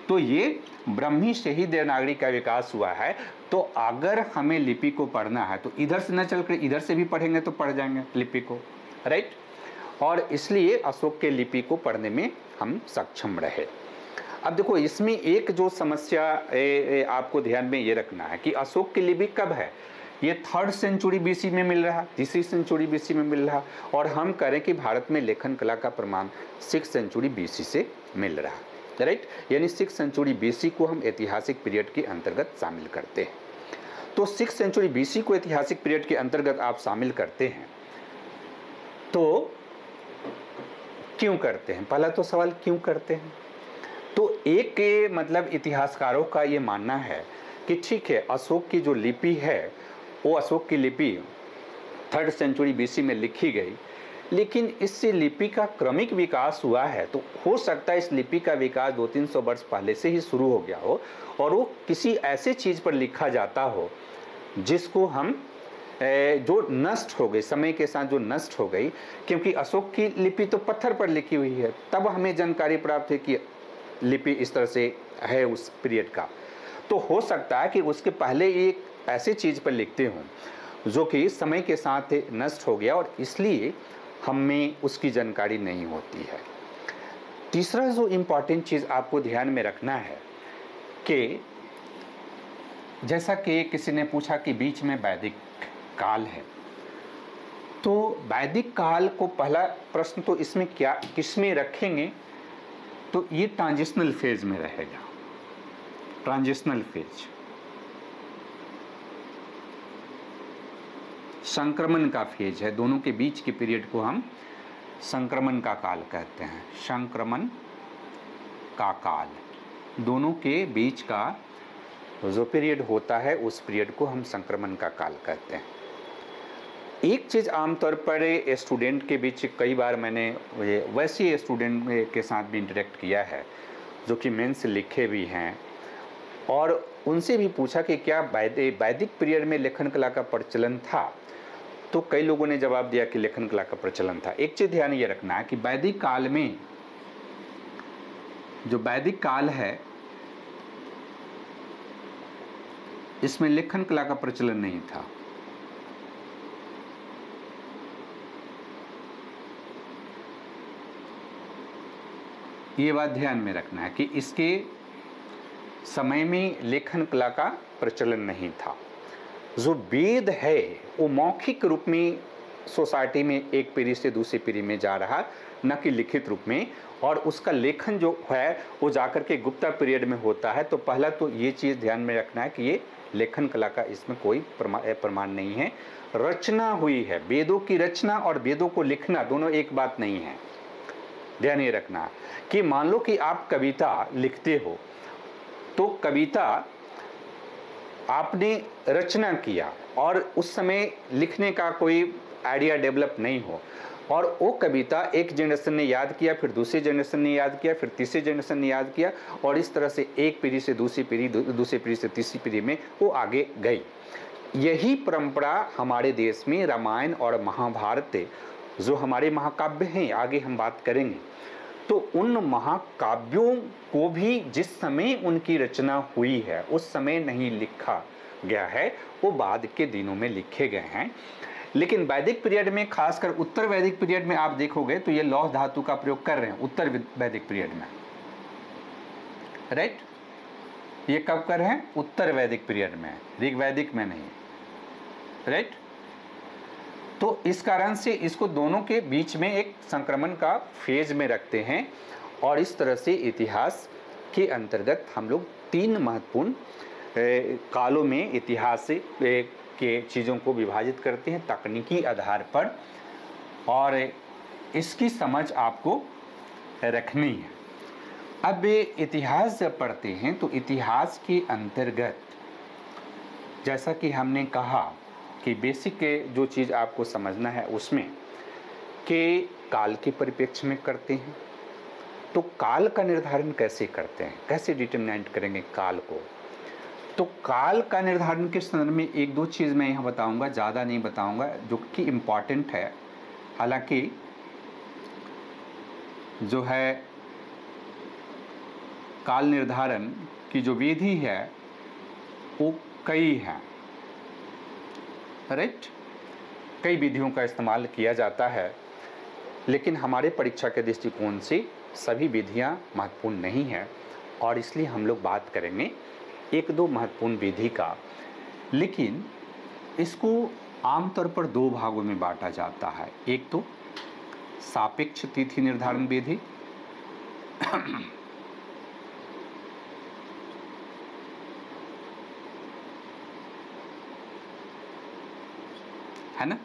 तो ये ब्रह्मी से ही देवनागरी का विकास हुआ है। तो अगर हमें लिपि को पढ़ना है तो इधर से न चलकर इधर से भी पढ़ेंगे तो पढ़ जाएंगे लिपि को, राइट। और इसलिए अशोक के लिपि को पढ़ने में हम सक्षम रहे। अब देखो इसमें एक जो समस्या आपको ध्यान में ये रखना है कि अशोक की लिपि कब है, ये 3rd सेंचुरी बीसी में मिल रहा, 3री सेंचुरी बीसी में मिल रहा, और हम करें कि भारत में लेखन कला का प्रमाण 6th सेंचुरी बीसी से मिल रहा, राइट। यानी 6th सेंचुरी बीसी को हम ऐतिहासिक पीरियड के अंतर्गत शामिल करते हैं। तो 6th सेंचुरी बीसी को ऐतिहासिक पीरियड के अंतर्गत आप शामिल करते हैं तो क्यों करते हैं, पहला तो सवाल क्यों करते हैं। तो एक मतलब इतिहासकारों का ये मानना है कि ठीक है, अशोक की जो लिपि है वो अशोक की लिपि 3rd सेंचुरी बीसी में लिखी गई, लेकिन इससे लिपि का क्रमिक विकास हुआ है। तो हो सकता है इस लिपि का विकास 200-300 वर्ष पहले से ही शुरू हो गया हो और वो किसी ऐसे चीज़ पर लिखा जाता हो जिसको हम जो नष्ट हो गई, समय के साथ जो नष्ट हो गई, क्योंकि अशोक की लिपि तो पत्थर पर लिखी हुई है, तब हमें जानकारी प्राप्त है कि लिपि इस तरह से है उस पीरियड का। तो हो सकता है कि उसके पहले एक ऐसे चीज़ पर लिखते हों जो कि समय के साथ नष्ट हो गया और इसलिए हमें उसकी जानकारी नहीं होती है। तीसरा जो इम्पॉर्टेंट चीज़ आपको ध्यान में रखना है कि जैसा कि किसी ने पूछा कि बीच में वैदिक काल है, तो वैदिक काल को पहला प्रश्न तो इसमें क्या किसमें रखेंगे, तो ये ट्रांजिशनल फेज में रहेगा। ट्रांजिशनल फेज संक्रमण का फेज है, दोनों के बीच के पीरियड को हम संक्रमण का काल कहते हैं। संक्रमण का काल, दोनों के बीच का जो पीरियड होता है उस पीरियड को हम संक्रमण का काल कहते हैं। एक चीज़ आमतौर पर स्टूडेंट के बीच कई बार मैंने वैसे स्टूडेंट के साथ भी इंटरेक्ट किया है जो कि मेंस लिखे भी हैं, और उनसे भी पूछा कि क्या वैदिक पीरियड में लेखन कला का प्रचलन था, तो कई लोगों ने जवाब दिया कि लेखन कला का प्रचलन था। एक चीज़ ध्यान ये रखना है कि वैदिक काल में जो वैदिक काल है इसमें लेखन कला का प्रचलन नहीं था। ये बात ध्यान में रखना है कि इसके समय में लेखन कला का प्रचलन नहीं था। जो वेद है वो मौखिक रूप में सोसाइटी में एक पीढ़ी से दूसरी पीढ़ी में जा रहा, न कि लिखित रूप में, और उसका लेखन जो है वो जाकर के गुप्ता पीरियड में होता है। तो पहला तो ये चीज़ ध्यान में रखना है कि ये लेखन कला का इसमें कोई प्रमाण नहीं है। रचना हुई है, वेदों की रचना और वेदों को लिखना दोनों एक बात नहीं है। ध्यान ये रखना कि मान लो कि आप कविता लिखते हो, तो कविता आपने रचना किया और उस समय लिखने का कोई आइडिया डेवलप नहीं हो, और वो कविता एक जनरेशन ने याद किया, फिर दूसरी जनरेशन ने याद किया, फिर तीसरी जनरेशन ने याद किया, और इस तरह से एक पीढ़ी से दूसरी पीढ़ी, दूसरी पीढ़ी से तीसरी पीढ़ी में वो आगे गई। यही परंपरा हमारे देश में रामायण और महाभारत जो हमारे महाकाव्य हैं, आगे हम बात करेंगे, तो उन महाकाव्यों को भी जिस समय उनकी रचना हुई है उस समय नहीं लिखा गया है, वो बाद के दिनों में लिखे गए हैं। लेकिन वैदिक पीरियड में, खासकर उत्तर वैदिक पीरियड में आप देखोगे तो ये लौह धातु का प्रयोग कर रहे हैं उत्तर वैदिक पीरियड में, राइट। ये कब कर रहे हैं? उत्तर वैदिक पीरियड में, ऋग्वैदिक में नहीं, राइट। तो इस कारण से इसको दोनों के बीच में एक संक्रमण का फेज में रखते हैं, और इस तरह से इतिहास के अंतर्गत हम लोग 3 महत्वपूर्ण कालों में इतिहास के चीज़ों को विभाजित करते हैं तकनीकी आधार पर, और इसकी समझ आपको रखनी है। अब इतिहास जब पढ़ते हैं तो इतिहास के अंतर्गत जैसा कि हमने कहा कि बेसिक जो चीज़ आपको समझना है उसमें कि काल के परिप्रेक्ष्य में करते हैं। तो काल का निर्धारण कैसे करते हैं, कैसे डिटरमिनेट करेंगे काल को? तो काल का निर्धारण के संदर्भ में 1-2 चीज़ मैं यहाँ बताऊँगा, ज़्यादा नहीं बताऊँगा, जो कि इम्पॉर्टेंट है। हालांकि जो है काल निर्धारण की जो विधि है वो कई हैं, राइट। कई विधियों का इस्तेमाल किया जाता है, लेकिन हमारे परीक्षा के दृष्टिकोण से सभी विधियां महत्वपूर्ण नहीं हैं, और इसलिए हम लोग बात करेंगे एक दो महत्वपूर्ण विधि का। लेकिन इसको आमतौर पर दो भागों में बांटा जाता है। एक तो सापेक्ष तिथि निर्धारण विधि है ना,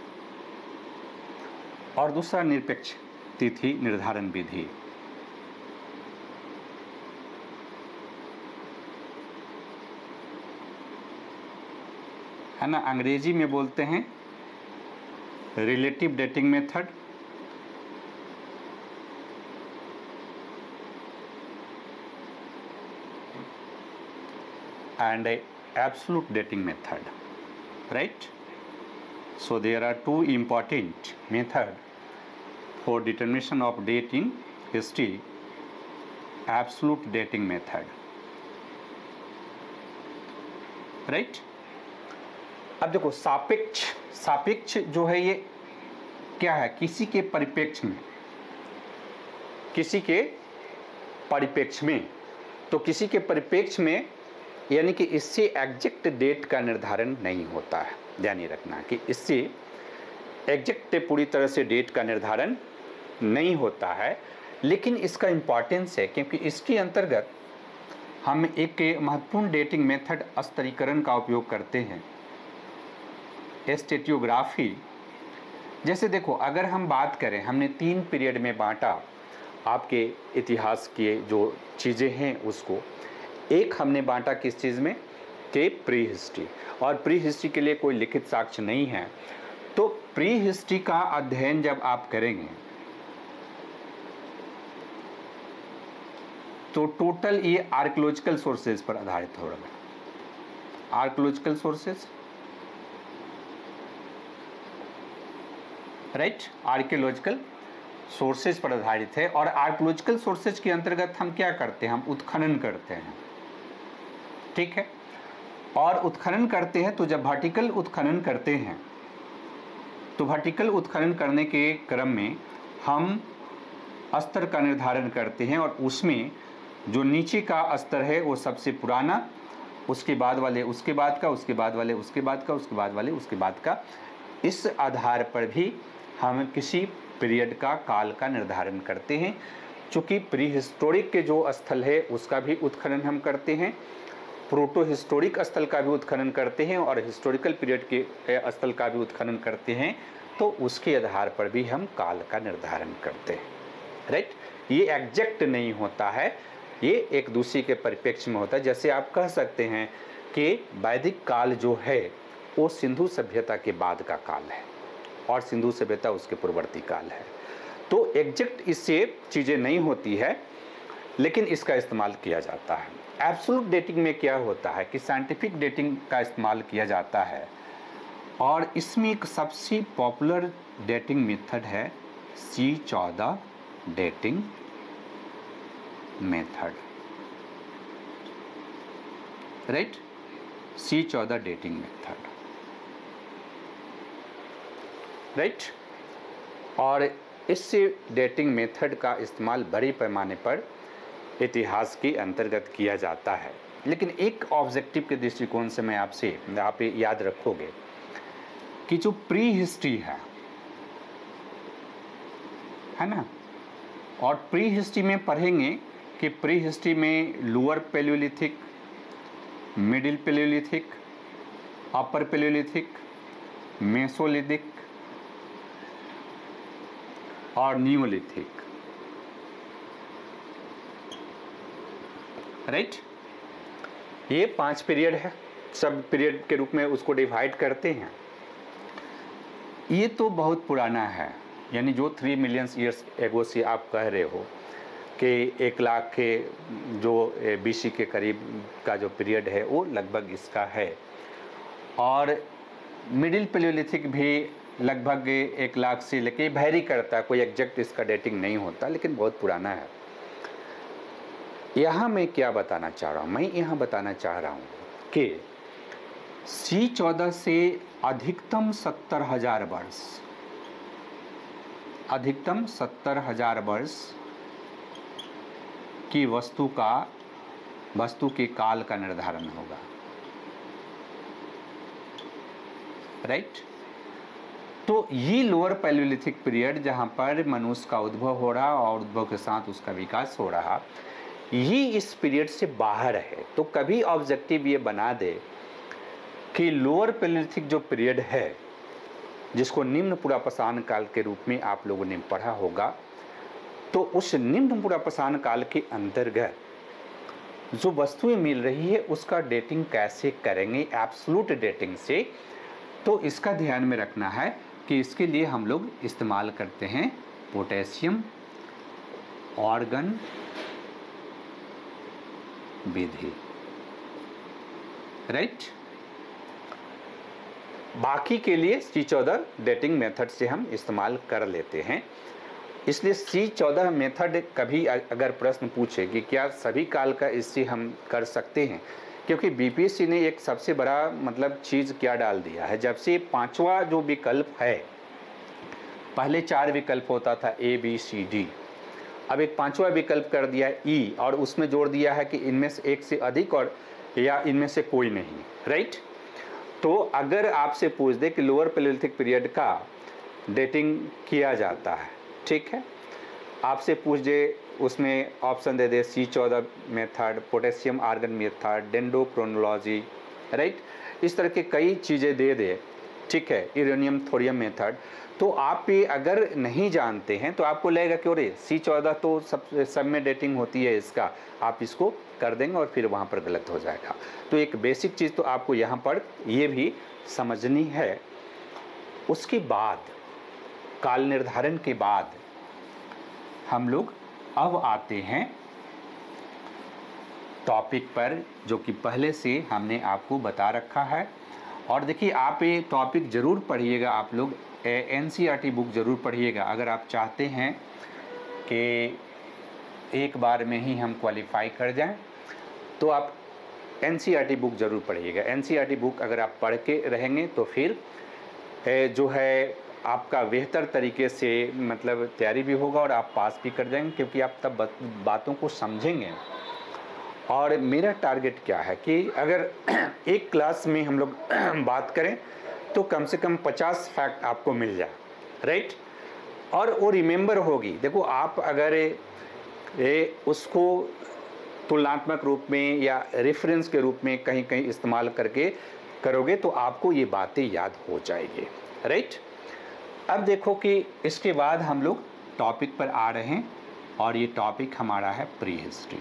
और दूसरा निरपेक्ष तिथि निर्धारण विधि। है ना, अंग्रेजी में बोलते हैं relative dating method and absolute dating method, right? So there are two important method for determination of date in history. Absolute dating method, right? अब देखो सापेक्ष जो है ये क्या है, किसी के परिप्रेक्ष्य में, किसी के परिप्रेक्ष्य में, तो किसी के परिप्रेक्ष्य में यानी कि इससे एग्जैक्ट डेट का निर्धारण नहीं होता है। ध्यान ये रखना कि इससे एग्जैक्ट पूरी तरह से डेट का निर्धारण नहीं होता है, लेकिन इसका इम्पॉर्टेंस है क्योंकि इसके अंतर्गत हम एक महत्वपूर्ण डेटिंग मेथड स्तरीकरण का उपयोग करते हैं, स्टेटियोग्राफी। जैसे देखो, अगर हम बात करें, हमने 3 पीरियड में बांटा आपके इतिहास के जो चीज़ें हैं उसको। एक हमने बांटा किस चीज़ में, कि प्री हिस्ट्री, और प्री हिस्ट्री के लिए कोई लिखित साक्ष्य नहीं है। तो प्री हिस्ट्री का अध्ययन जब आप करेंगे तो टोटल ये आर्कियोलॉजिकल सोर्सेज पर आधारित होगा। Archaeological sources, right, archaeological sources पर आधारित है। और आर्कियोलॉजिकल सोर्सेज के अंतर्गत हम क्या करते हैं, हम उत्खनन करते हैं, ठीक है। और उत्खनन करते हैं तो जब वर्टिकल उत्खनन करते हैं तो वर्टिकल उत्खनन करने के क्रम में हम स्तर का निर्धारण करते हैं, और उसमें जो नीचे का स्तर है वो सबसे पुराना, उसके बाद वाले उसके बाद का, उसके बाद वाले उसके बाद का, उसके बाद वाले उसके बाद का। इस आधार पर भी हम किसी पीरियड का काल का निर्धारण करते हैं। चूँकि प्री हिस्टोरिक के जो स्थल है उसका भी उत्खनन हम करते हैं, प्रोटो हिस्टोरिक स्थल का भी उत्खनन करते हैं, और हिस्टोरिकल पीरियड के स्थल का भी उत्खनन करते हैं, तो उसके आधार पर भी हम काल का निर्धारण करते हैं, राइट। ये एग्जैक्ट नहीं होता है, ये एक दूसरे के परिप्रेक्ष्य में होता है। जैसे आप कह सकते हैं कि वैदिक काल जो है वो सिंधु सभ्यता के बाद का काल है, और सिंधु सभ्यता उसके पूर्ववर्ती काल है। तो एग्जैक्ट इससे चीज़ें नहीं होती है, लेकिन इसका इस्तेमाल किया जाता है। एब्सोल्यूट डेटिंग में क्या होता है कि साइंटिफिक डेटिंग का इस्तेमाल किया जाता है, और इसमें एक सबसे पॉपुलर डेटिंग मेथड है C14 dating method, right, C14 dating method, right. और इस डेटिंग मेथड का इस्तेमाल बड़े पैमाने पर इतिहास के अंतर्गत किया जाता है। लेकिन एक ऑब्जेक्टिव के दृष्टिकोण से मैं आपसे, आप याद रखोगे कि जो प्री हिस्ट्री है ना, और प्री हिस्ट्री में पढ़ेंगे कि प्री हिस्ट्री में lower palaeolithic, middle palaeolithic, upper palaeolithic, mesolithic और नियोलिथिक, राइट। ये 5 पीरियड है, सब पीरियड के रूप में उसको डिवाइड करते हैं। ये तो बहुत पुराना है, यानी जो 3 मिलियन ईयर्स एगो से आप कह रहे हो कि 1 लाख के जो BC के करीब का जो पीरियड है वो लगभग इसका है। और मिडिल पैलियोलिथिक भी लगभग 1 लाख से लेके वैरी करता है, कोई एग्जैक्ट इसका डेटिंग नहीं होता, लेकिन बहुत पुराना है। यहाँ मैं क्या बताना चाह रहा हूँ, मैं यहाँ बताना चाह रहा हूँ कि C14 से अधिकतम 70,000 वर्ष, अधिकतम 70,000 वर्ष की वस्तु के काल का निर्धारण होगा, राइट। तो ये लोअर पैलियोलिथिक पीरियड जहाँ पर मनुष्य का उद्भव हो रहा और उद्भव के साथ उसका विकास हो रहा, ये इस पीरियड से बाहर है। तो कभी ऑब्जेक्टिव ये बना दे कि लोअर पैलियोलिथिक जो पीरियड है, जिसको निम्न पुरापाषाण काल के रूप में आप लोगों ने पढ़ा होगा, तो उस निम्न पुरापाषाण काल के अंतर्गत जो वस्तुएं मिल रही है उसका डेटिंग कैसे करेंगे एब्सोल्यूट डेटिंग से, तो इसका ध्यान में रखना है कि इसके लिए हम लोग इस्तेमाल करते हैं पोटेशियम ऑर्गन विधि, राइट। बाकी के लिए C14 डेटिंग मेथड से हम इस्तेमाल कर लेते हैं। इसलिए C14 मेथड कभी अगर प्रश्न पूछे कि क्या सभी काल का इससे हम कर सकते हैं, क्योंकि बीपीएससी ने एक सबसे बड़ा मतलब चीज़ क्या डाल दिया है, जब से पांचवा जो विकल्प है, पहले 4 विकल्प होता था A B C D, अब एक पांचवा विकल्प कर दिया है E, और उसमें जोड़ दिया है कि इनमें से एक से अधिक और या इनमें से कोई नहीं, राइट। तो अगर आपसे पूछ दे कि लोअर पैलियोलिथिक पीरियड का डेटिंग किया जाता है, ठीक है, आपसे पूछ दे, उसमें ऑप्शन दे दे C14 method, potassium argon method, dendrochronology, right, इस तरह के कई चीज़ें दे दे, ठीक है, यूरेनियम थोरियम मेथड, तो आप ये अगर नहीं जानते हैं तो आपको लगेगा कि अरे C14 तो सब में डेटिंग होती है, इसका आप इसको कर देंगे और फिर वहाँ पर गलत हो जाएगा। तो एक बेसिक चीज़ तो आपको यहाँ पर ये भी समझनी है। उसके बाद काल निर्धारण के बाद हम लोग अब आते हैं टॉपिक पर, जो कि पहले से हमने आपको बता रखा है। और देखिए, आप ये टॉपिक ज़रूर पढ़िएगा, आप लोग NCERT बुक ज़रूर पढ़िएगा। अगर आप चाहते हैं कि एक बार में ही हम क्वालिफाई कर जाएं, तो आप NCERT बुक ज़रूर पढ़िएगा। NCERT बुक अगर आप पढ़ के रहेंगे तो फिर जो है आपका बेहतर तरीके से मतलब तैयारी भी होगा और आप पास भी कर जाएंगे, क्योंकि आप तब बातों को समझेंगे। और मेरा टारगेट क्या है कि अगर एक क्लास में हम लोग बात करें तो कम से कम 50 फैक्ट आपको मिल जाए, राइट, और वो रिमेंबर होगी। देखो, आप अगर उसको तुलनात्मक रूप में या रेफरेंस के रूप में कहीं कहीं इस्तेमाल करके करोगे तो आपको ये बातें याद हो जाएगी, राइट। अब देखो कि इसके बाद हम लोग टॉपिक पर आ रहे हैं, और ये टॉपिक हमारा है प्री हिस्ट्री,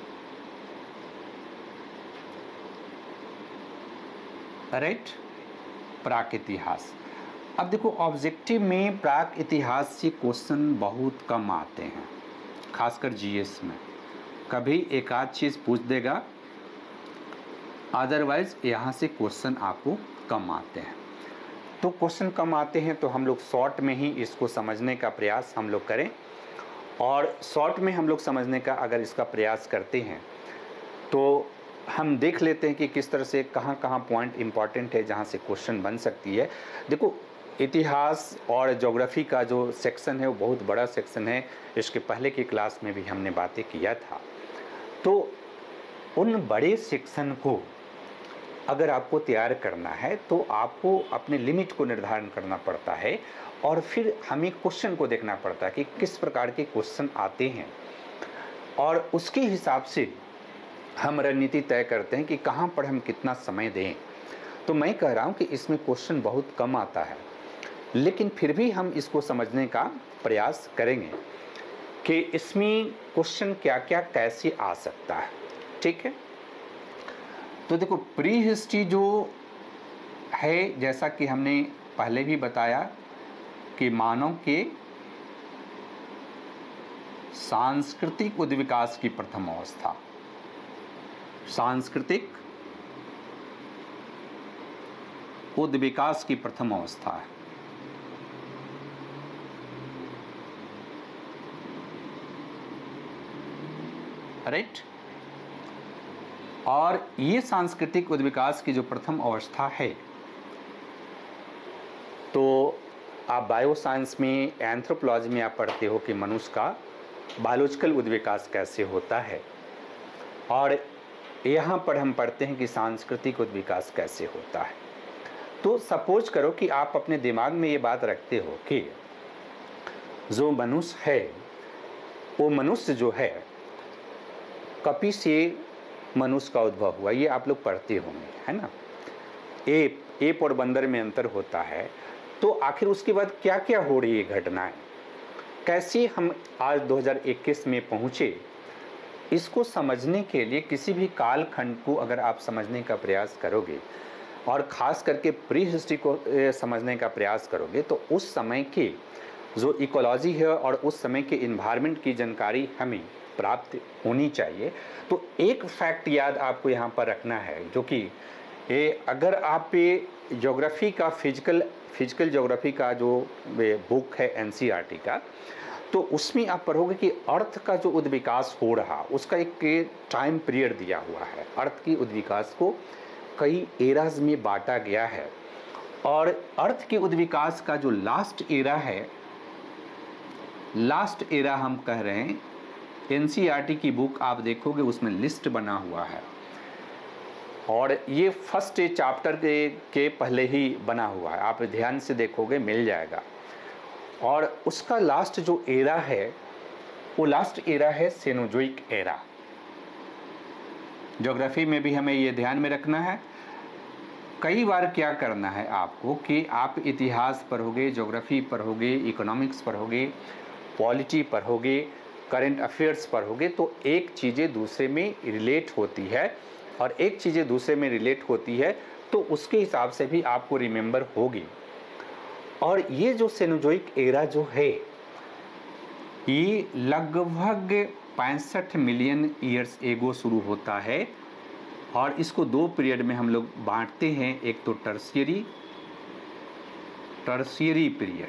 राइट, प्राक इतिहास। अब देखो, ऑब्जेक्टिव में प्राक इतिहास से क्वेश्चन बहुत कम आते हैं, खासकर जीएस में कभी एक आध चीज़ पूछ देगा, अदरवाइज यहाँ से क्वेश्चन आपको कम आते हैं। तो क्वेश्चन कम आते हैं तो हम लोग शॉर्ट में ही इसको समझने का प्रयास हम लोग करें, और शॉर्ट में हम लोग समझने का अगर इसका प्रयास करते हैं तो हम देख लेते हैं कि किस तरह से कहाँ कहाँ पॉइंट इम्पॉर्टेंट है जहाँ से क्वेश्चन बन सकती है। देखो, इतिहास और ज्योग्राफी का जो सेक्शन है वो बहुत बड़ा सेक्शन है, इसके पहले की क्लास में भी हमने बातें किया था। तो उन बड़े सेक्शन को अगर आपको तैयार करना है तो आपको अपने लिमिट को निर्धारण करना पड़ता है, और फिर हमें क्वेश्चन को देखना पड़ता है कि किस प्रकार के क्वेश्चन आते हैं, और उसके हिसाब से हम रणनीति तय करते हैं कि कहाँ पर हम कितना समय दें। तो मैं कह रहा हूँ कि इसमें क्वेश्चन बहुत कम आता है, लेकिन फिर भी हम इसको समझने का प्रयास करेंगे कि इसमें क्वेश्चन क्या क्या कैसे आ सकता है, ठीक है। तो देखो, प्री हिस्ट्री जो है, जैसा कि हमने पहले भी बताया कि मानव के सांस्कृतिक उद्विकास की प्रथम अवस्था, सांस्कृतिक उद्विकास की प्रथम अवस्था है, राइट। और ये सांस्कृतिक उद्विकास की जो प्रथम अवस्था है, तो आप बायो साइंस में, एंथ्रोपोलॉजी में आप पढ़ते हो कि मनुष्य का बायोलॉजिकल उद्विकास कैसे होता है, और यहाँ पर हम पढ़ते हैं कि सांस्कृतिक उद्विकास कैसे होता है। तो सपोज करो कि आप अपने दिमाग में ये बात रखते हो कि जो मनुष्य है, वो मनुष्य जो है कपि से मनुष्य का उद्भव हुआ, ये आप लोग पढ़ते होंगे, है ना। एप और बंदर में अंतर होता है। तो आखिर उसके बाद क्या क्या हो रही है घटनाएं, कैसे हम आज 2021 में पहुँचे, इसको समझने के लिए किसी भी कालखंड को अगर आप समझने का प्रयास करोगे और ख़ास करके प्री हिस्ट्री को समझने का प्रयास करोगे, तो उस समय की जो इकोलॉजी है और उस समय के इन्वायरमेंट की जानकारी हमें प्राप्त होनी चाहिए। तो एक फैक्ट याद आपको यहाँ पर रखना है, जो कि अगर आप ज्योग्राफी का फिजिकल ज्योग्राफी का जो बुक है एनसीईआरटी का, तो उसमें आप पढ़ोगे कि अर्थ का जो उद्विकास हो रहा, उसका एक टाइम पीरियड दिया हुआ है। अर्थ की उद्विकास को कई एराज में बांटा गया है, और अर्थ के उद्विकास का जो लास्ट एरा है, लास्ट एरा हम कह रहे हैं, एनसीईआरटी की बुक आप देखोगे उसमें लिस्ट बना हुआ है, और ये फर्स्ट चैप्टर के पहले ही बना हुआ है, आप ध्यान से देखोगे मिल जाएगा। और उसका लास्ट जो एरा है, वो लास्ट एरा है सेनोजोइक एरा। ज्योग्राफी में भी हमें ये ध्यान में रखना है। कई बार क्या करना है आपको कि आप इतिहास पढ़ोगे, ज्योग्राफी पढ़ोगे, इकोनॉमिक्स पढ़ोगे, पॉलिटी पढ़ोगे, करंट अफेयर्स पढ़ोगे, तो एक चीज़ें दूसरे में रिलेट होती है, और एक चीज़ें दूसरे में रिलेट होती है तो उसके हिसाब से भी आपको रिमेंबर होगी। और ये जो सेनोजोइक एरा जो है, ये लगभग 65 मिलियन ईयर्स एगो शुरू होता है, और इसको दो पीरियड में हम लोग बांटते हैं। एक तो टर्शियरी पीरियड,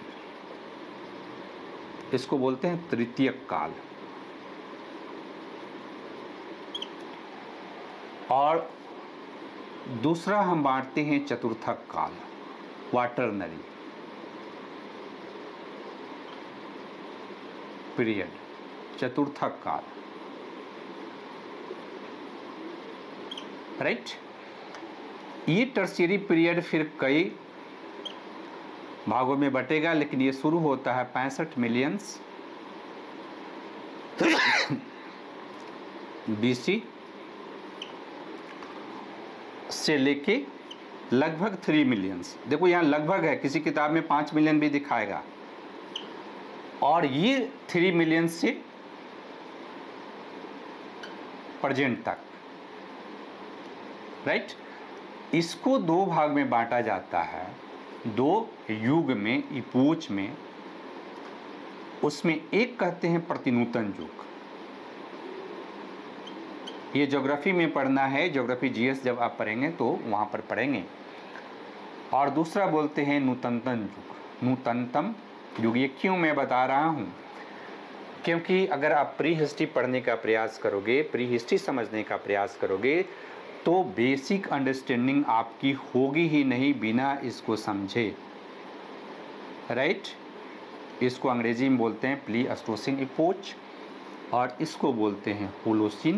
इसको बोलते हैं तृतीयक काल, और दूसरा हम बांटते हैं चतुर्थक काल, क्वाटरनरी पीरियड, चतुर्थक काल, राइट। ये टर्शियरी पीरियड फिर कई भागों में बटेगा, लेकिन ये शुरू होता है 65 मिलियंस बीसी से लेके लगभग 3 मिलियंस। देखो यहाँ लगभग है, किसी किताब में 5 मिलियन भी दिखाएगा, और ये 3 मिलियन से प्रेजेंट तक, राइट। इसको दो भाग में बांटा जाता है, दो युग में, इपोच में। उसमें एक कहते हैं प्रतिनूतन युग, ये ज्योग्राफी में पढ़ना है, ज्योग्राफी जीएस जब आप पढ़ेंगे तो वहाँ पर पढ़ेंगे। और दूसरा बोलते हैं नूतनतम युग, नूतनतम युग। ये क्यों मैं बता रहा हूँ, क्योंकि अगर आप प्री हिस्ट्री पढ़ने का प्रयास करोगे, प्री हिस्ट्री समझने का प्रयास करोगे, तो बेसिक अंडरस्टैंडिंग आपकी होगी ही नहीं बिना इसको समझे, राइट। इसको अंग्रेजी में बोलते हैं प्लीस्टोसिन इपोच, और इसको बोलते हैं holocene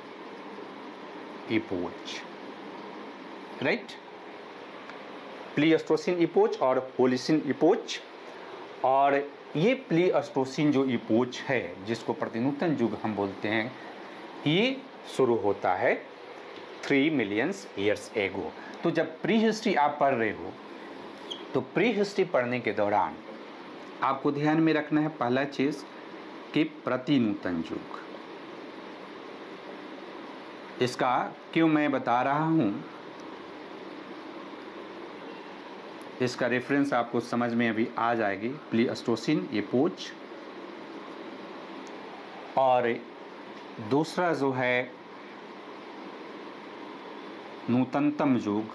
epoch, right. Pleistocene epoch और होलोसिन इपोच। और ये प्लीस्टोसिन जो इपोच है, जिसको प्रतिनूतन युग हम बोलते हैं, ये शुरू होता है 3 मिलियंस ईयर्स एगो। तो जब प्री हिस्ट्री आप पढ़ रहे हो, तो प्री हिस्ट्री पढ़ने के दौरान आपको ध्यान में रखना है पहला चीज़ कि प्रतिनूतन युग। इसका क्यों मैं बता रहा हूँ, इसका रेफरेंस आपको समझ में अभी आ जाएगी। प्लीस्टोसिन इपोच, और दूसरा जो है नूतनतम युग,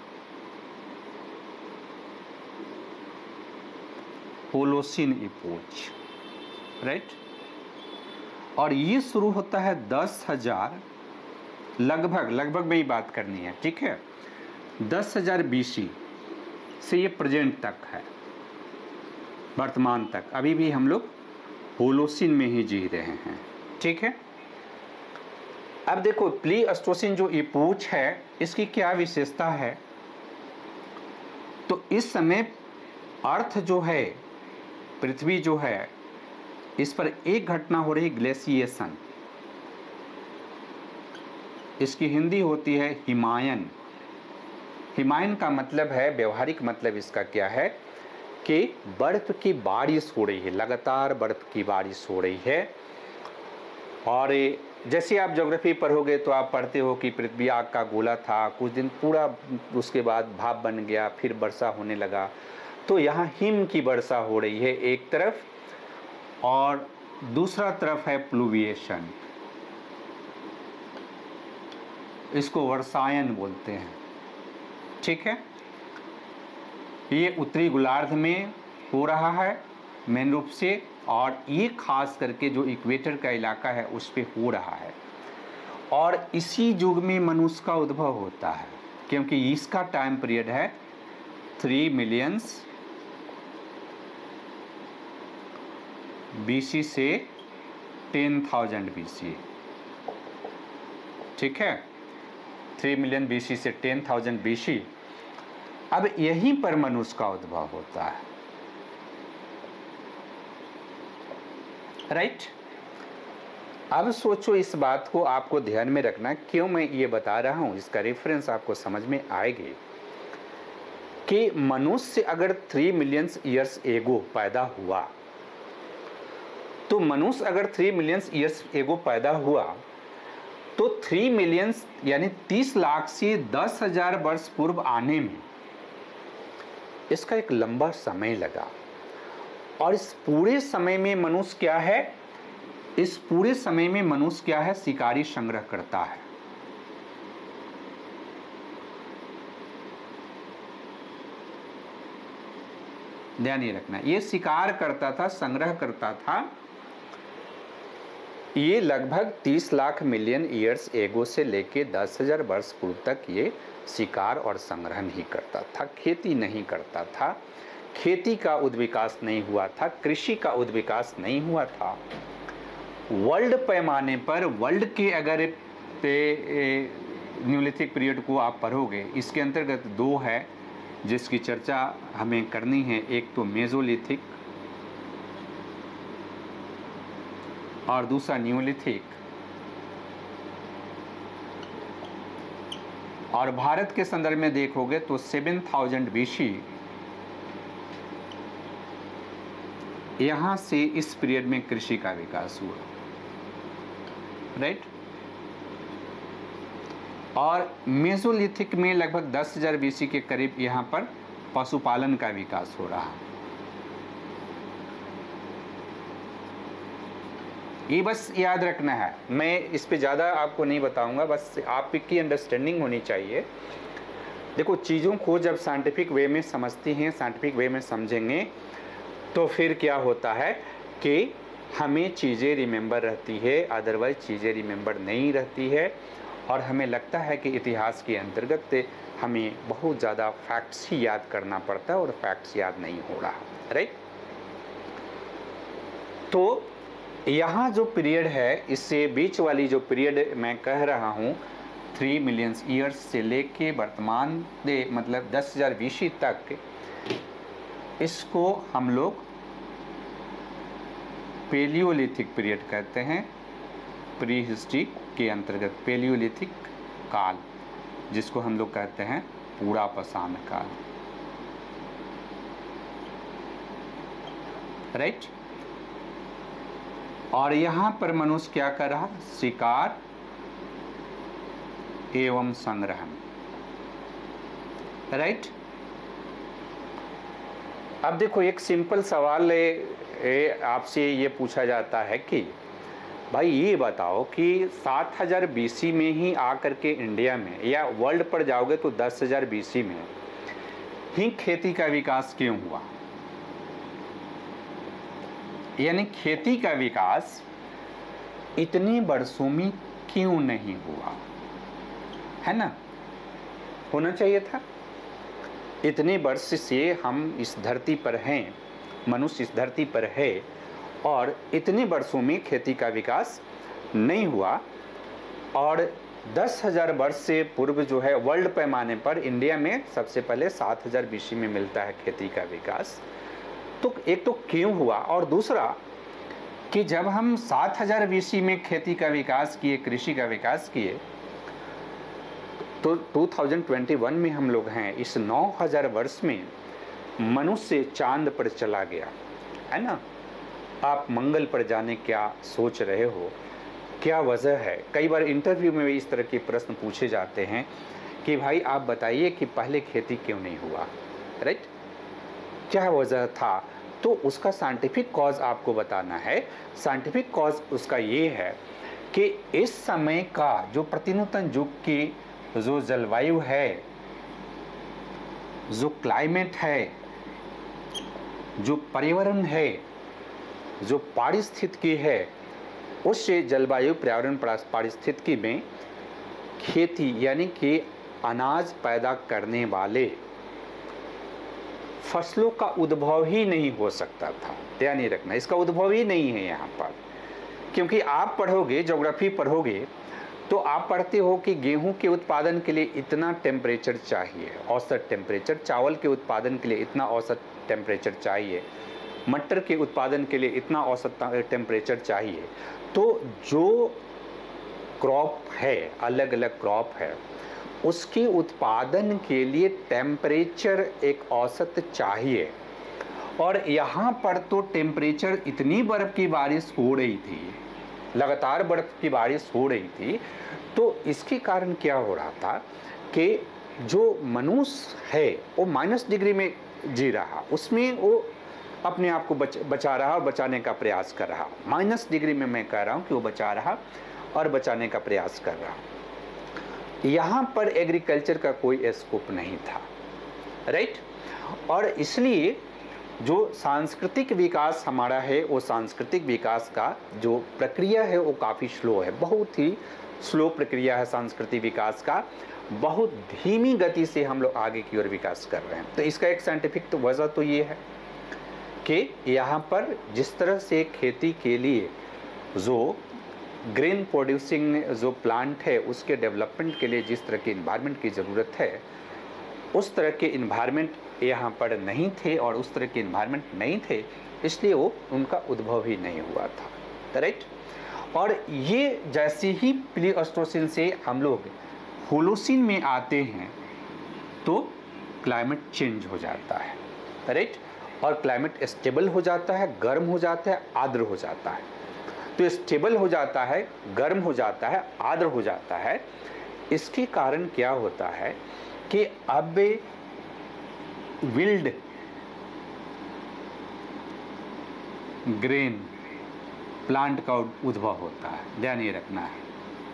होलोसिन इपोच, राइट। और ये शुरू होता है 10,000 लगभग में ही बात करनी है, ठीक है। 10,000 BC से ये प्रेजेंट तक है, वर्तमान तक। अभी भी हम लोग होलोसिन में ही जी रहे हैं, ठीक है। अब देखो प्लीस्टोसिन जो इपोच है, इसकी क्या विशेषता है। तो इस समय अर्थ जो है, पृथ्वी जो है, इस पर एक घटना हो रही, ग्लेशिएशन। इसकी हिंदी होती है हिमायन। हिमायन का मतलब है, व्यवहारिक मतलब इसका क्या है कि बर्फ की बारिश हो रही है, लगातार बर्फ की बारिश हो रही है। और जैसे आप ज्योग्राफी पढ़ोगे तो आप पढ़ते हो कि पृथ्वी आग का गोला था, कुछ दिन पूरा, उसके बाद भाप बन गया, फिर वर्षा होने लगा। तो यहाँ हिम की वर्षा हो रही है एक तरफ, और दूसरा तरफ है प्लूविएशन। इसको वर्षायन बोलते हैं, ठीक है। ये उत्तरी गोलार्ध में हो रहा है मेन रूप से, और ये खास करके जो इक्वेटर का इलाका है उस पे हो रहा है। और इसी युग में मनुष्य का उद्भव होता है, क्योंकि इसका टाइम पीरियड है 3 मिलियन BC से 10,000 BC, ठीक है। 3 मिलियन BC से 10,000 BC। अब यहीं पर मनुष्य का उद्भव होता है, राइट। अब सोचो, इस बात को आपको ध्यान में रखना, क्यों मैं ये बता रहा हूं, इसका रेफरेंस आपको समझ में आएगी कि मनुष्य अगर 3 मिलियन ईयर्स एगो पैदा हुआ, तो मनुष्य अगर 3 मिलियन ईयर्स एगो पैदा हुआ, तो 3 मिलियन यानी 30 लाख से 10,000 वर्ष पूर्व आने में इसका एक लंबा समय लगा। और इस पूरे समय में मनुष्य क्या है, इस पूरे समय में मनुष्य क्या है, शिकारी संग्रह करता है। ध्यान ये रखना, ये शिकार करता था, संग्रह करता था। ये लगभग 30 लाख मिलियन ईयर्स एगो से लेके 10,000 वर्ष पूर्व तक ये शिकार और संग्रह नहीं करता था, खेती नहीं करता था, खेती का उद्विकास नहीं हुआ था, कृषि का उद्विकास नहीं हुआ था। वर्ल्ड पैमाने पर, वर्ल्ड के अगर न्यूलिथिक पीरियड को आप पढ़ोगे, इसके अंतर्गत 2 है जिसकी चर्चा हमें करनी है। एक तो मेसोलिथिक और दूसरा न्यूलिथिक। और भारत के संदर्भ में देखोगे तो 7000 BC, यहां से इस पीरियड में कृषि का विकास हुआ, राइट। और मेसोलिथिक में लगभग 10,000 BC के करीब यहां पर पशुपालन का विकास हो रहा। ये बस याद रखना है, मैं इस पे ज़्यादा आपको नहीं बताऊंगा, बस आपकी अंडरस्टैंडिंग होनी चाहिए। देखो, चीज़ों को जब साइंटिफिक वे में समझती हैं, साइंटिफिक वे में समझेंगे, तो फिर क्या होता है कि हमें चीज़ें रिमेंबर रहती है, अदरवाइज चीज़ें रिमेंबर नहीं रहती है। और हमें लगता है कि इतिहास के अंतर्गत हमें बहुत ज़्यादा फैक्ट्स ही याद करना पड़ता है और फैक्ट्स याद नहीं हो रहा, राइट। तो यहाँ जो पीरियड है, इससे बीच वाली जो पीरियड मैं कह रहा हूँ 3 मिलियन ईयर्स से लेके वर्तमान मतलब 10,000 BC तक, इसको हम लोग पेलियोलिथिक पीरियड कहते हैं। प्री हिस्ट्री के अंतर्गत पेलियोलिथिक काल, जिसको हम लोग कहते हैं पूरा पाषाण काल, राइट। और यहाँ पर मनुष्य क्या कर रहा, शिकार एवं संग्रहण, राइट। अब देखो, एक सिंपल सवाल आपसे ये पूछा जाता है कि भाई ये बताओ कि 7000 BC में ही आकर के इंडिया में, या वर्ल्ड पर जाओगे तो 10,000 BC में ही खेती का विकास क्यों हुआ। यानी खेती का विकास इतने वर्षों में क्यों नहीं हुआ। है ना, होना चाहिए था। इतने वर्ष से हम इस धरती पर हैं, मनुष्य इस धरती पर है, और इतने वर्षों में खेती का विकास नहीं हुआ। और 10,000 वर्ष से पूर्व जो है वर्ल्ड पैमाने पर इंडिया में सबसे पहले 7,000 BC में मिलता है खेती का विकास। तो एक तो क्यों हुआ, और दूसरा कि जब हम 7,000 BC में खेती का विकास किए, कृषि का विकास किए, तो 2021 में हम लोग हैं, इस 9,000 वर्ष में मनुष्य चांद पर चला गया, है ना। आप मंगल पर जाने क्या सोच रहे हो, क्या वजह है? कई बार इंटरव्यू में भी इस तरह के प्रश्न पूछे जाते हैं कि भाई आप बताइए कि पहले खेती क्यों नहीं हुआ, राइट, क्या वजह था? तो उसका साइंटिफिक कॉज आपको बताना है। साइंटिफिक कॉज उसका ये है कि इस समय का जो प्रतिनूतन युग की जो जलवायु है, जो क्लाइमेट है, जो पर्यावरण है, जो पारिस्थितिकी है, उस जलवायु पर्यावरण पारिस्थितिकी में खेती यानी कि अनाज पैदा करने वाले फसलों का उद्भव ही नहीं हो सकता था। ध्यान ही रखना, इसका उद्भव ही नहीं है यहाँ पर। क्योंकि आप पढ़ोगे, ज्योग्राफी पढ़ोगे, तो आप पढ़ते हो कि गेहूं के उत्पादन के लिए इतना टेम्परेचर चाहिए, औसत टेम्परेचर, चावल के उत्पादन के लिए इतना औसत टेम्परेचर चाहिए, मटर के उत्पादन के लिए इतना औसत टेम्परेचर चाहिए। तो जो क्रॉप है, अलग अलग क्रॉप है, उसके उत्पादन के लिए टेम्परेचर एक औसत चाहिए। और यहाँ पर तो टेम्परेचर, इतनी बर्फ़ की बारिश हो रही थी, लगातार बर्फ़ की बारिश हो रही थी, तो इसके कारण क्या हो रहा था कि जो मनुष्य है वो -डिग्री में जी रहा, उसमें वो अपने आप को बचा रहा और बचाने का प्रयास कर रहा। -डिग्री में मैं कह रहा हूँ कि वो बचा रहा और बचाने का प्रयास कर रहा। यहाँ पर एग्रीकल्चर का कोई स्कोप नहीं था, राइट। और इसलिए जो सांस्कृतिक विकास हमारा है, वो सांस्कृतिक विकास का जो प्रक्रिया है वो काफ़ी स्लो है, बहुत ही स्लो प्रक्रिया है सांस्कृतिक विकास का। बहुत धीमी गति से हम लोग आगे की ओर विकास कर रहे हैं। तो इसका एक साइंटिफिक तो वजह तो ये है कि यहाँ पर जिस तरह से खेती के लिए जो ग्रेन प्रोड्यूसिंग जो प्लांट है, उसके डेवलपमेंट के लिए जिस तरह के इन्वायरमेंट की ज़रूरत है, उस तरह के इन्वायरमेंट यहाँ पर नहीं थे, और उस तरह के इन्वायरमेंट नहीं थे, इसलिए वो उनका उद्भव ही नहीं हुआ था, राइट। और ये जैसे ही प्लीओस्टोसिन से हम लोग होलोसिन में आते हैं तो क्लाइमेट चेंज हो जाता है, राइट। और क्लाइमेट स्टेबल हो जाता है, गर्म हो जाता है, आर्द्र हो जाता है। तो स्टेबल हो जाता है, गर्म हो जाता है, आर्द्र हो जाता है। इसके कारण क्या होता है कि अब विल्ड ग्रेन प्लांट का उद्भव होता है। ध्यान ये रखना है,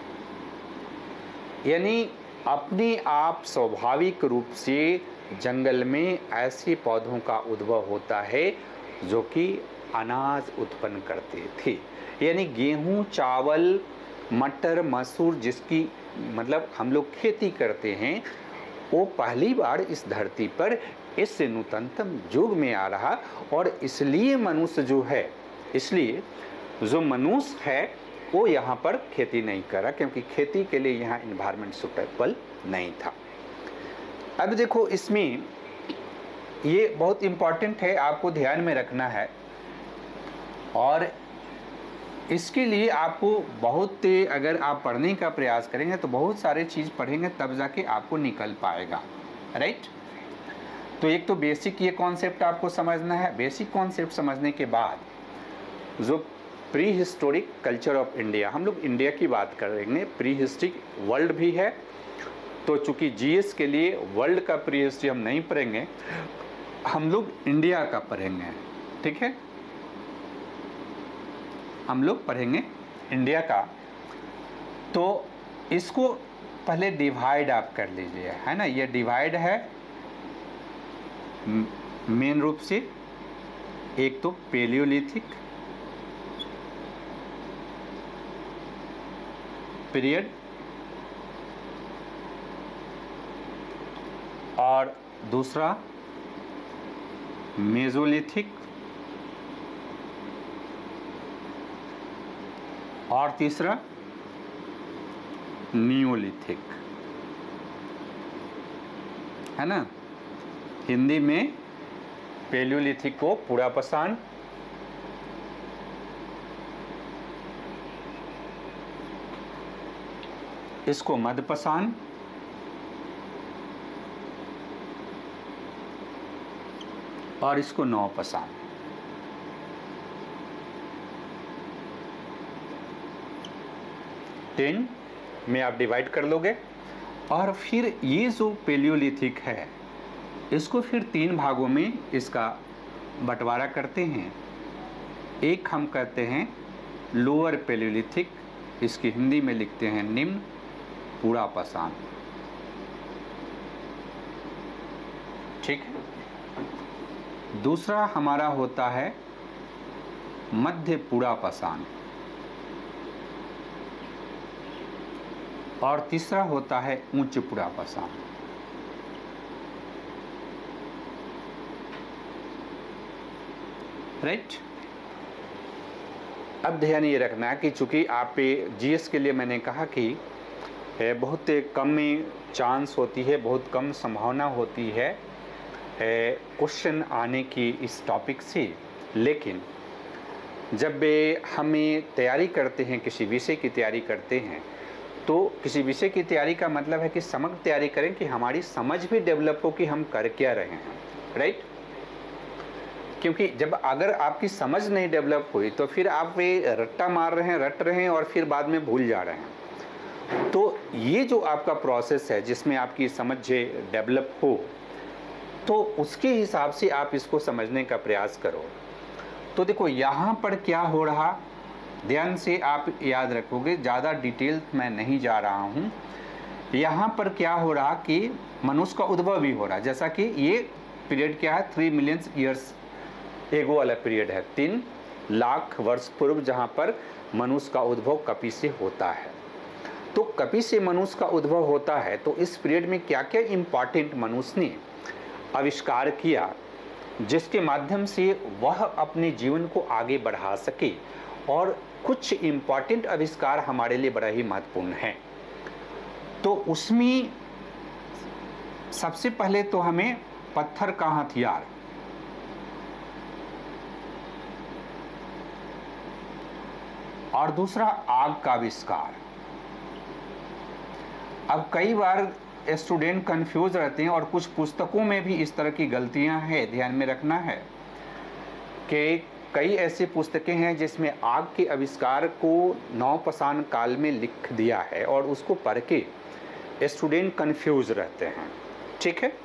यानी अपने आप स्वाभाविक रूप से जंगल में ऐसे पौधों का उद्भव होता है जो कि अनाज उत्पन्न करते थे। यानी गेहूं, चावल, मटर, मसूर, जिसकी मतलब हम लोग खेती करते हैं, वो पहली बार इस धरती पर इस नूतनतम युग में आ रहा। और इसलिए मनुष्य जो है, इसलिए जो मनुष्य है वो यहाँ पर खेती नहीं कर रहा, क्योंकि खेती के लिए यहाँ इन्वायरमेंट सुटेबल नहीं था। अब देखो, इसमें ये बहुत इम्पॉर्टेंट है, आपको ध्यान में रखना है। और इसके लिए आपको बहुत, अगर आप पढ़ने का प्रयास करेंगे तो बहुत सारे चीज़ पढ़ेंगे, तब जाके आपको निकल पाएगा, राइट। तो एक तो बेसिक ये कॉन्सेप्ट आपको समझना है। बेसिक कॉन्सेप्ट समझने के बाद जो pre historic culture of India, हम लोग इंडिया की बात करेंगे, प्री हिस्ट्रिक वर्ल्ड भी है। तो चूँकि जीएस के लिए वर्ल्ड का प्री हिस्ट्री हम नहीं पढ़ेंगे, हम लोग इंडिया का पढ़ेंगे, ठीक है। हम लोग पढ़ेंगे इंडिया का। तो इसको पहले डिवाइड आप कर लीजिए, है ना। ये डिवाइड है मेन रूप से, एक तो पेलियोलिथिक पीरियड, और दूसरा मेसोलिथिक और तीसरा नियोलिथिक, है ना। हिंदी में पेलियोलिथिक को पुरापाषाण, इसको मध्यपाषाण, और इसको नवपाषाण। टेन में आप डिवाइड कर लोगे और फिर ये जो पेलियोलिथिक है इसको फिर 3 भागों में इसका बंटवारा करते हैं। एक हम कहते हैं लोअर पेलियोलिथिक, इसकी हिंदी में लिखते हैं निम्न पुरापाषाण, ठीक है। दूसरा हमारा होता है मध्य पुरापाषाण और तीसरा होता है उच्च पुरापाषाण। राइट। अब ध्यान ये रखना कि चूंकि आप जीएस के लिए मैंने कहा कि बहुत कम चांस होती है, बहुत कम संभावना होती है क्वेश्चन आने की इस टॉपिक से, लेकिन जब हमें तैयारी करते हैं, किसी विषय की तैयारी करते हैं, तो किसी विषय की तैयारी का मतलब है कि समग्र तैयारी करें कि हमारी समझ भी डेवलप हो कि हम कर क्या रहे हैं। राइट। क्योंकि जब अगर आपकी समझ नहीं डेवलप हुई तो फिर आप वे रट्टा मार रहे हैं, रट रहे हैं और फिर बाद में भूल जा रहे हैं। तो ये जो आपका प्रोसेस है जिसमें आपकी समझ डेवलप हो, तो उसके हिसाब से आप इसको समझने का प्रयास करो। तो देखो यहाँ पर क्या हो रहा, ध्यान से आप याद रखोगे, ज़्यादा डिटेल मैं नहीं जा रहा हूँ। यहाँ पर क्या हो रहा कि मनुष्य का उद्भव भी हो रहा है, जैसा कि ये पीरियड क्या है, 3 मिलियन ईयर्स एगो वाला पीरियड है, 3 लाख वर्ष पूर्व, जहाँ पर मनुष्य का उद्भव कपि से होता है। तो कपि से मनुष्य का उद्भव होता है, तो इस पीरियड में क्या क्या इम्पॉर्टेंट मनुष्य ने आविष्कार किया जिसके माध्यम से वह अपने जीवन को आगे बढ़ा सके, और कुछ इम्पॉर्टेंट आविष्कार हमारे लिए बड़ा ही महत्वपूर्ण है। तो उसमें सबसे पहले तो हमें पत्थर का हथियार, और दूसरा आग का आविष्कार। अब कई बार स्टूडेंट कंफ्यूज रहते हैं और कुछ पुस्तकों में भी इस तरह की गलतियां हैं, ध्यान में रखना है कि कई ऐसी पुस्तकें हैं जिसमें आग के आविष्कार को नवपाषाण काल में लिख दिया है और उसको पढ़ के स्टूडेंट कंफ्यूज रहते हैं। ठीक है।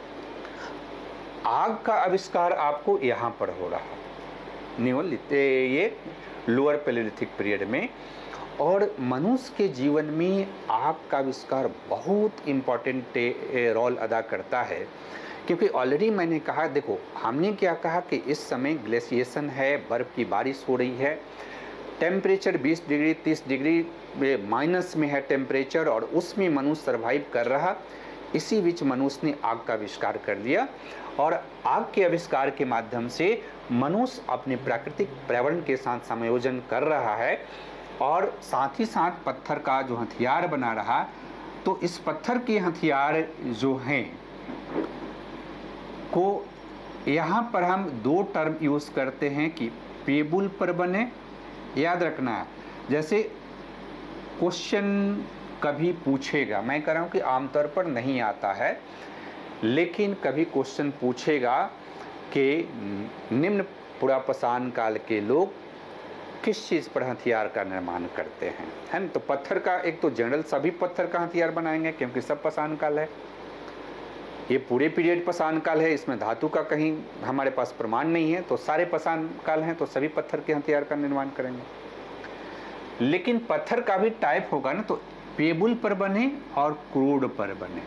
आग का आविष्कार आपको यहाँ पर हो रहा ये लोअर पेलियोलिथिक पीरियड में, और मनुष्य के जीवन में आग का आविष्कार बहुत इम्पॉर्टेंट रोल अदा करता है। क्योंकि ऑलरेडी मैंने कहा, देखो हमने क्या कहा कि इस समय ग्लेशिएशन है, बर्फ़ की बारिश हो रही है, टेम्परेचर 20 डिग्री 30 डिग्री माइनस में है टेम्परेचर, और उसमें मनुष्य सर्वाइव कर रहा। इसी बीच मनुष्य ने आग का आविष्कार कर दिया, और आग के आविष्कार के माध्यम से मनुष्य अपने प्राकृतिक पर्यावरण के साथ समायोजन कर रहा है, और साथ ही साथ पत्थर का जो हथियार बना रहा। तो इस पत्थर के हथियार जो हैं को यहाँ पर हम 2 टर्म यूज़ करते हैं कि पेबुल पर बने, याद रखना है। जैसे क्वेश्चन कभी पूछेगा, मैं कह रहा हूँ कि आमतौर पर नहीं आता है, लेकिन कभी क्वेश्चन पूछेगा कि निम्न पुरापाषाण काल के लोग किस चीज़ पर हथियार का निर्माण करते हैं, है ना। तो पत्थर का एक तो जनरल सभी पत्थर का हथियार बनाएंगे क्योंकि सब पाषाण काल है, ये पूरे पीरियड पाषाण काल है, इसमें धातु का कहीं हमारे पास प्रमाण नहीं है, तो सारे पाषाण काल हैं, तो सभी पत्थर के हथियार का निर्माण करेंगे। लेकिन पत्थर का भी टाइप होगा ना, तो पेबुल पर बने और क्रूड पर बने,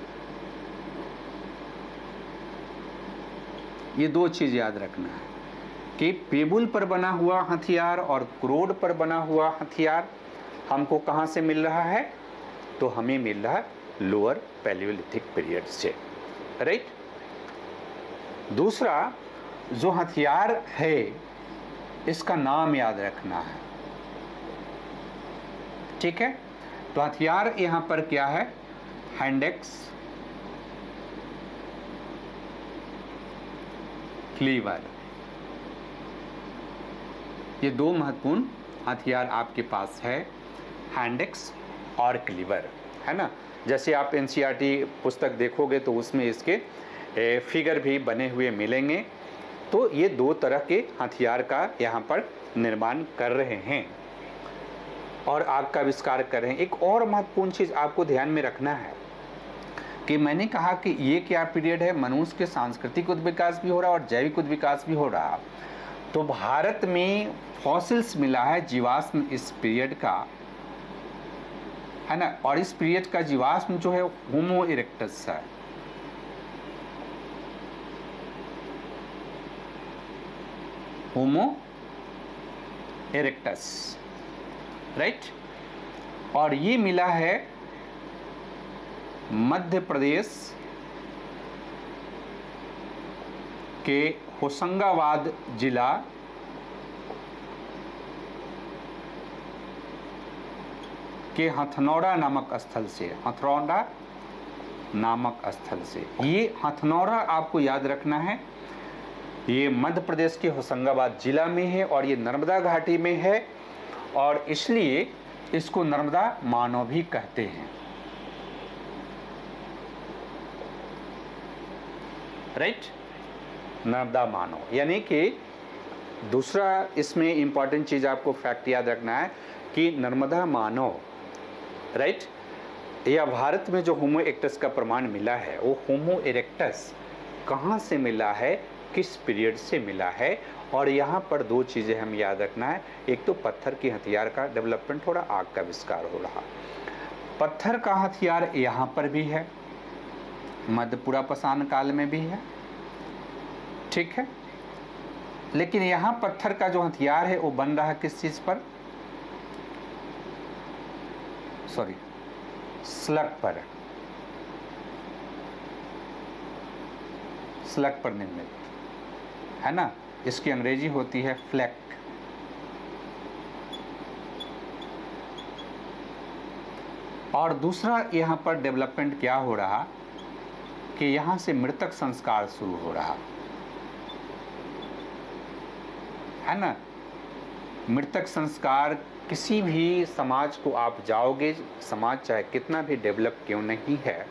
ये 2 चीज़ याद रखना है कि पेबुल पर बना हुआ हथियार और क्रूड पर बना हुआ हथियार हमको कहाँ से मिल रहा है, तो हमें मिल रहा है लोअर पेलियोलिथिक पीरियड से। राइट। दूसरा, जो हथियार है इसका नाम याद रखना है, ठीक है। तो हथियार यहां पर क्या है, हैंडेक्स, क्लीवर, ये दो महत्वपूर्ण हथियार आपके पास है, हैंडेक्स और क्लीवर, है ना। जैसे आप एनसीईआरटी पुस्तक देखोगे तो उसमें इसके फिगर भी बने हुए मिलेंगे। तो ये दो तरह के हथियार का यहाँ पर निर्माण कर रहे हैं और आग का आविष्कार कर रहे हैं। एक और महत्वपूर्ण चीज़ आपको ध्यान में रखना है कि मैंने कहा कि ये क्या पीरियड है, मनुष्य के सांस्कृतिक विकास भी हो रहा और जैविक विकास भी हो रहा। तो भारत में फॉसिल्स मिला है जीवाश्म इस पीरियड का, है ना। और इस पीरियड का जीवाश्म जो है होमो इरेक्टस है, होमो इरेक्टस, राइट। और ये मिला है मध्य प्रदेश के होशंगाबाद जिला के हथनौरा नामक स्थल से, हथनौरा नामक स्थल से। ये हथनौरा आपको याद रखना है, ये मध्य प्रदेश के होशंगाबाद जिला में है और ये नर्मदा घाटी में है और इसलिए इसको नर्मदा मानव भी कहते हैं, राइट। नर्मदा मानव, यानी कि दूसरा इसमें इंपॉर्टेंट चीज़ आपको फैक्ट याद रखना है कि नर्मदा मानव, राइट। या भारत में जो होमो इरेक्टस का प्रमाण मिला है वो होमो इरेक्टस कहाँ से मिला है, किस पीरियड से मिला है। और यहाँ पर दो चीज़ें हम याद रखना है, एक तो पत्थर के हथियार का डेवलपमेंट हो रहा, आग का आविष्कार हो रहा। पत्थर का हथियार यहाँ पर भी है, मध्यपुरा पाषाण काल में भी है, ठीक है। लेकिन यहाँ पत्थर का जो हथियार है वो बन रहा है किस चीज़ पर, सॉरी, स्लग पर, स्लग पर निर्मित, है ना। इसकी अंग्रेजी होती है फ्लैक। और दूसरा यहाँ पर डेवलपमेंट क्या हो रहा कि यहाँ से मृतक संस्कार शुरू हो रहा, है ना। मृतक संस्कार, किसी भी समाज को आप जाओगे, समाज चाहे कितना भी डेवलप क्यों नहीं है,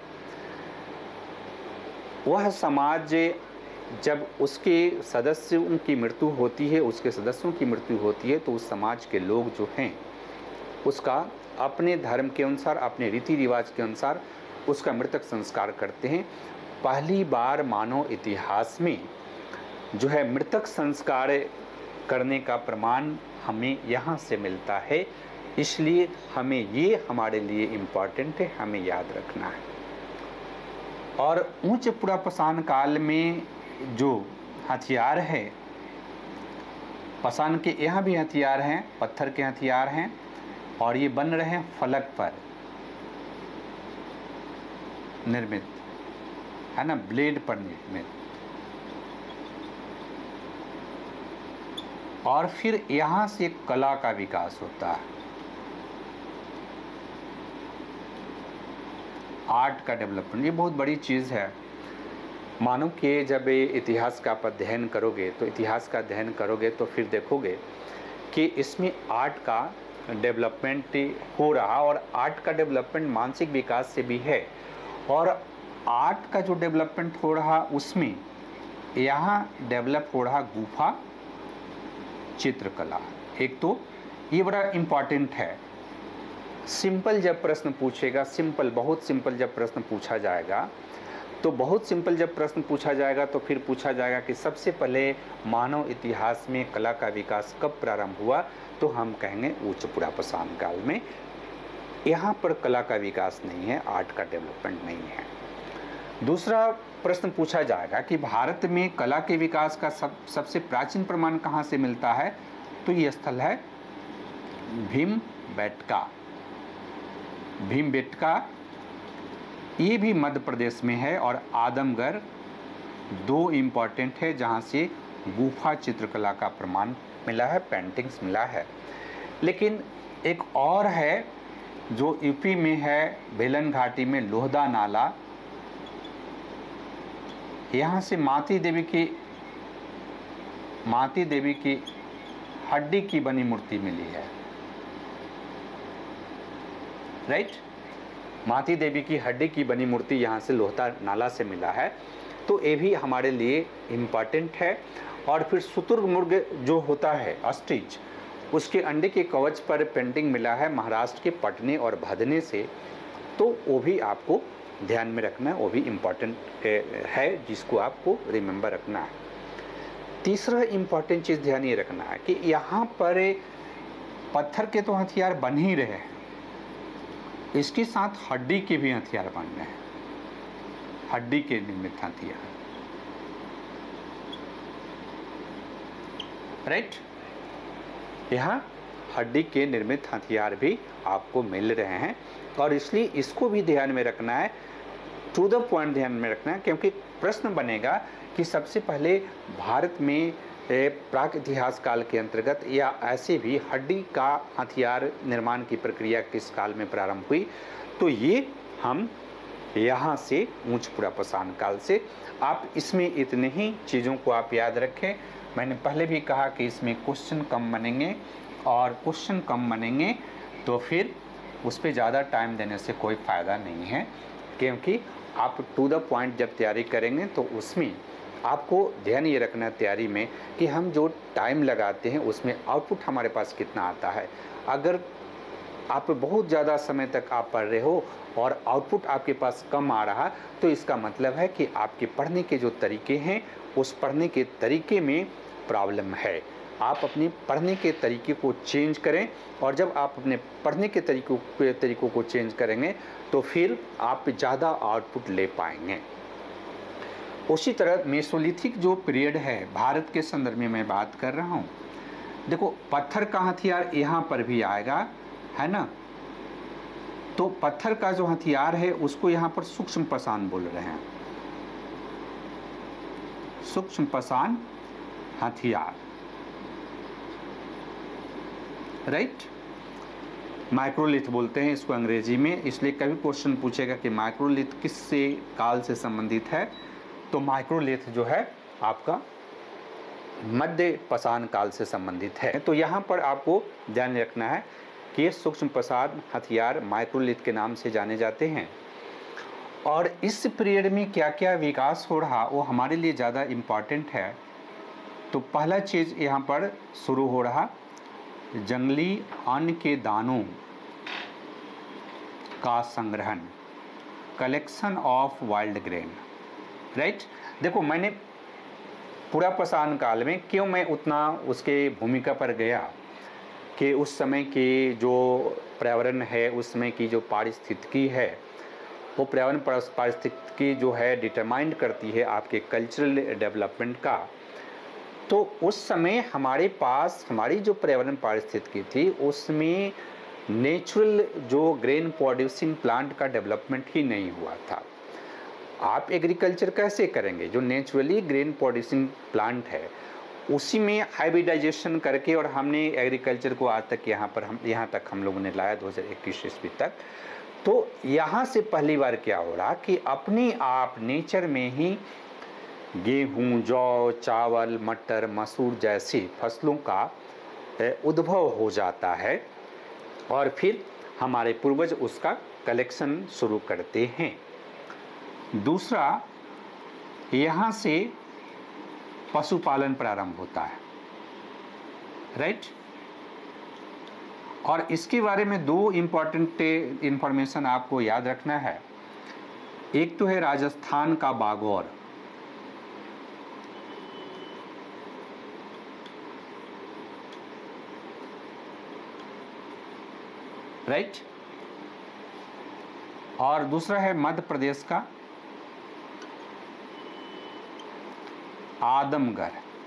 वह समाज जब उसके सदस्यों की मृत्यु होती है, उसके सदस्यों की मृत्यु होती है, तो उस समाज के लोग जो हैं उसका अपने धर्म के अनुसार, अपने रीति रिवाज के अनुसार उसका मृतक संस्कार करते हैं। पहली बार मानव इतिहास में जो है मृतक संस्कार करने का प्रमाण हमें यहाँ से मिलता है, इसलिए हमें ये हमारे लिए इम्पॉर्टेंट है, हमें याद रखना है। और ऊंच पुरा पाषाण काल में जो हथियार है, पाषाण के यहाँ भी हथियार हैं, पत्थर के हथियार हैं और ये बन रहे हैं फलक पर निर्मित, है ना, ब्लेड पर निर्मित। और फिर यहाँ से कला का विकास होता है, आर्ट का डेवलपमेंट। ये बहुत बड़ी चीज़ है। मानो कि जब इतिहास का आप अध्ययन करोगे, तो इतिहास का अध्ययन करोगे तो फिर देखोगे कि इसमें आर्ट का डेवलपमेंट हो रहा और आर्ट का डेवलपमेंट मानसिक विकास से भी है। और आर्ट का जो डेवलपमेंट हो रहा उसमें यहाँ डेवलप हो रहा गुफा चित्रकला। एक तो ये बड़ा इम्पॉर्टेंट है। सिंपल जब प्रश्न पूछेगा, सिंपल, बहुत सिंपल जब प्रश्न पूछा जाएगा, तो बहुत सिंपल जब प्रश्न पूछा जाएगा तो फिर पूछा जाएगा कि सबसे पहले मानव इतिहास में कला का विकास कब प्रारंभ हुआ, तो हम कहेंगे उच्च पुरा पाषाण काल में। यहाँ पर कला का विकास नहीं है, आर्ट का डेवलपमेंट नहीं है। दूसरा प्रश्न पूछा जाएगा कि भारत में कला के विकास का सबसे प्राचीन प्रमाण कहाँ से मिलता है, तो ये स्थल है भीमबेटका। भीमबेटका ये भी मध्य प्रदेश में है। और आदमगढ़ दो इम्पॉर्टेंट है जहाँ से गुफा चित्रकला का प्रमाण मिला है, पेंटिंग्स मिला है। लेकिन एक और है जो यूपी में है, बेलन घाटी में लोहदा नाला, यहाँ से माती देवी की हड्डी की बनी मूर्ति मिली है, राइट। माती देवी की हड्डी की बनी मूर्ति यहाँ से लोहदा नाला से मिला है, तो ये भी हमारे लिए इम्पॉर्टेंट है। और फिर शुतुरमुर्ग जो होता है ऑस्ट्रिच, उसके अंडे के कवच पर पेंटिंग मिला है महाराष्ट्र के पटने और भदने से, तो वो भी आपको ध्यान में रखना है, वो भी इम्पॉर्टेंट है जिसको आपको रिमेंबर रखना है। तीसरा इम्पॉर्टेंट चीज़ ध्यान ये रखना है कि यहाँ पर पत्थर के तो हथियार बन ही रहे हैं, इसके साथ हड्डी के भी हथियार बन रहे हैं, हड्डी के निर्मित हथियार, राइट। यहाँ हड्डी के निर्मित हथियार भी आपको मिल रहे हैं, और इसलिए इसको भी ध्यान में रखना है, टू द पॉइंट ध्यान में रखना है, क्योंकि प्रश्न बनेगा कि सबसे पहले भारत में प्राक इतिहास काल के अंतर्गत या ऐसे भी हड्डी का हथियार निर्माण की प्रक्रिया किस काल में प्रारंभ हुई। तो ये हम यहाँ से ऊंच पुरापाषाण काल से, आप इसमें इतने ही चीज़ों को आप याद रखें। मैंने पहले भी कहा कि इसमें क्वेश्चन कम बनेंगे, और क्वेश्चन कम बनेंगे तो फिर उस पर ज़्यादा टाइम देने से कोई फ़ायदा नहीं है, क्योंकि आप टू द पॉइंट जब तैयारी करेंगे तो उसमें आपको ध्यान ये रखना है तैयारी में कि हम जो टाइम लगाते हैं उसमें आउटपुट हमारे पास कितना आता है। अगर आप बहुत ज़्यादा समय तक आप पढ़ रहे हो और आउटपुट आपके पास कम आ रहा, तो इसका मतलब है कि आपके पढ़ने के जो तरीके हैं उस पढ़ने के तरीके में प्रॉब्लम है। आप अपने पढ़ने के तरीके को चेंज करें, और जब आप अपने पढ़ने के तरीकों को चेंज करेंगे तो फिर आप ज़्यादा आउटपुट ले पाएंगे। उसी तरह मेसोलिथिक जो पीरियड है भारत के संदर्भ में मैं बात कर रहा हूँ, देखो पत्थर का हथियार यहाँ पर भी आएगा, है ना। तो पत्थर का जो हथियार है उसको यहाँ पर सूक्ष्म पाषाण बोल रहे हैं, सूक्ष्म पाषाण हथियार, राइट। माइक्रोलिथ बोलते हैं इसको अंग्रेजी में, इसलिए कभी क्वेश्चन पूछेगा कि माइक्रोलिथ किस से काल से संबंधित है, तो माइक्रोलिथ जो है आपका मध्य पाषाण काल से संबंधित है। तो यहाँ पर आपको ध्यान रखना है कि ये सूक्ष्म पाषाण हथियार माइक्रोलिथ के नाम से जाने जाते हैं। और इस पीरियड में क्या क्या विकास हो रहा वो हमारे लिए ज़्यादा इम्पॉर्टेंट है। तो पहला चीज़ यहाँ पर शुरू हो रहा जंगली अन्न के दानों का संग्रहण, collection of wild grain, right. देखो मैंने पुरापाषाण काल में क्यों मैं उतना उसके भूमिका पर गया कि उस समय के जो पर्यावरण है, उस समय की जो पारिस्थितिकी है, वो पर्यावरण पारिस्थितिकी जो है डिटरमाइंड करती है आपके कल्चरल डेवलपमेंट का। तो उस समय हमारे पास हमारी जो पर्यावरण पारिस्थितिकी थी उसमें नेचुरल जो ग्रेन प्रोड्यूसिंग प्लांट का डेवलपमेंट ही नहीं हुआ था। आप एग्रीकल्चर कैसे करेंगे? जो नेचुरली ग्रेन प्रोड्यूसिंग प्लांट है उसी में हाइब्रिडाइजेशन करके, और हमने एग्रीकल्चर को आज तक यहाँ तक हम लोगों ने लाया 2021 ईस्वी तक। तो यहाँ से पहली बार क्या हो रहा कि अपने आप नेचर में ही गेहूँ, जौ, चावल, मटर, मसूर जैसी फसलों का उद्भव हो जाता है, और फिर हमारे पूर्वज उसका कलेक्शन शुरू करते हैं। दूसरा, यहाँ से पशुपालन प्रारंभ होता है, राइट। और इसके बारे में दो इम्पॉर्टेंट इंफॉर्मेशन आपको याद रखना है। एक तो है राजस्थान का बागौर, राइट। और दूसरा है मध्य प्रदेश का आदमगढ़।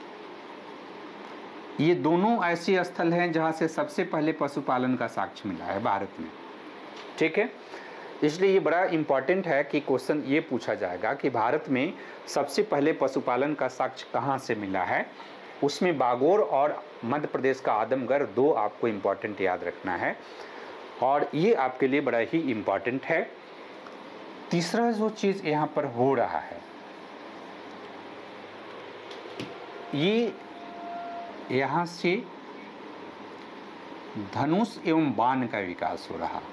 ये दोनों ऐसे स्थल हैं जहां से सबसे पहले पशुपालन का साक्ष्य मिला है भारत में, ठीक है। इसलिए ये बड़ा इम्पॉर्टेंट है कि क्वेश्चन ये पूछा जाएगा कि भारत में सबसे पहले पशुपालन का साक्ष्य कहाँ से मिला है। उसमें बागोर और मध्य प्रदेश का आदमगढ़ 2 आपको इम्पॉर्टेंट याद रखना है, और ये आपके लिए बड़ा ही इम्पॉर्टेंट है। तीसरा जो चीज़ यहाँ पर हो रहा है, ये यहाँ से धनुष एवं बाण का विकास हो रहा,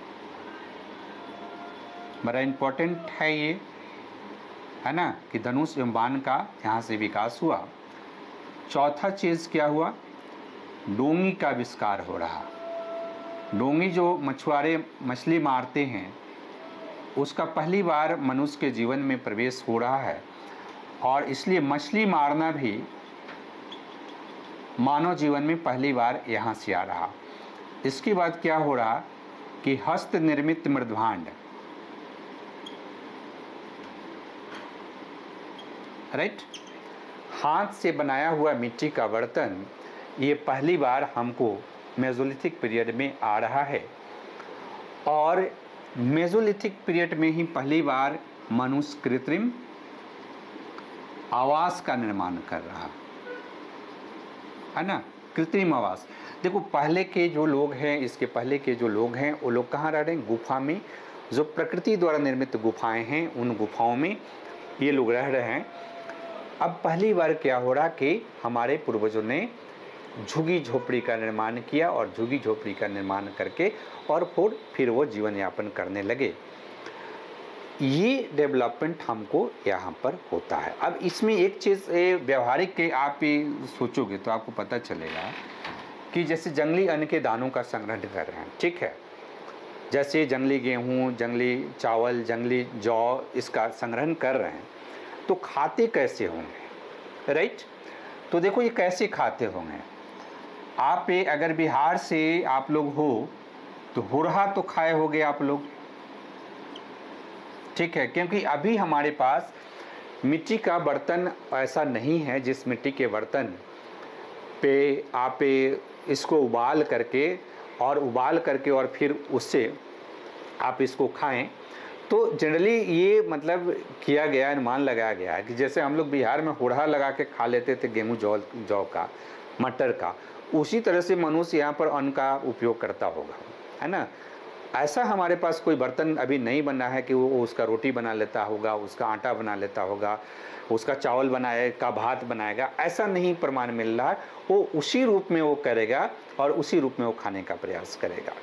बड़ा इम्पोर्टेंट है ये, है ना, कि धनुष एवं बाण का यहाँ से विकास हुआ। चौथा चीज़ क्या हुआ, डोंगी का आविष्कार हो रहा। डोंगी जो मछुआरे मछली मारते हैं, उसका पहली बार मनुष्य के जीवन में प्रवेश हो रहा है, और इसलिए मछली मारना भी मानव जीवन में पहली बार यहाँ से आ रहा। इसके बाद क्या हो रहा कि हस्त निर्मित मृदभांड, राइट, हाथ से बनाया हुआ मिट्टी का बर्तन, ये पहली बार हमको मेसोलिथिक पीरियड में आ रहा है। और मेसोलिथिक पीरियड में ही पहली बार मनुष्य कृत्रिम आवास का निर्माण कर रहा है ना, कृत्रिम आवास। देखो पहले के जो लोग हैं, इसके पहले के जो लोग हैं, वो लोग कहाँ रह रहे हैं, गुफा में। जो प्रकृति द्वारा निर्मित गुफाएं हैं, उन गुफाओं में ये लोग रह रहे हैं। अब पहली बार क्या हो रहा कि हमारे पूर्वजों ने झुग्गी झोपड़ी का निर्माण किया, और झुग्गी झोपड़ी का निर्माण करके और फिर वो जीवन यापन करने लगे। ये डेवलपमेंट हमको यहाँ पर होता है। अब इसमें एक चीज़ व्यवहारिक के आप ही सोचोगे तो आपको पता चलेगा कि जैसे जंगली अन्न के दानों का संग्रहण कर रहे हैं, ठीक है, जैसे जंगली गेहूँ, जंगली चावल, जंगली जौ, इसका संग्रहण कर रहे हैं, तो खाते कैसे होंगे, राइट। तो देखो ये कैसे खाते होंगे। आप अगर बिहार से आप लोग हो तो हुरहा तो खाए होगे आप लोग, ठीक है, क्योंकि अभी हमारे पास मिट्टी का बर्तन ऐसा नहीं है जिस मिट्टी के बर्तन पे आप इसको उबाल करके और फिर उससे आप इसको खाएं। तो जनरली ये मतलब किया गया, अनुमान लगाया गया है कि जैसे हम लोग बिहार में हुरहा लगा के खा लेते थे गेहूँ जौ का, मटर का, उसी तरह से मनुष्य यहाँ पर अन्न का उपयोग करता होगा, है ना। ऐसा हमारे पास कोई बर्तन अभी नहीं बना है कि वो उसका रोटी बना लेता होगा, उसका आटा बना लेता होगा, उसका चावल बनाएगा, भात बनाएगा, ऐसा नहीं प्रमाण मिल रहा है। वो उसी रूप में वो करेगा और उसी रूप में वो खाने का प्रयास करेगा।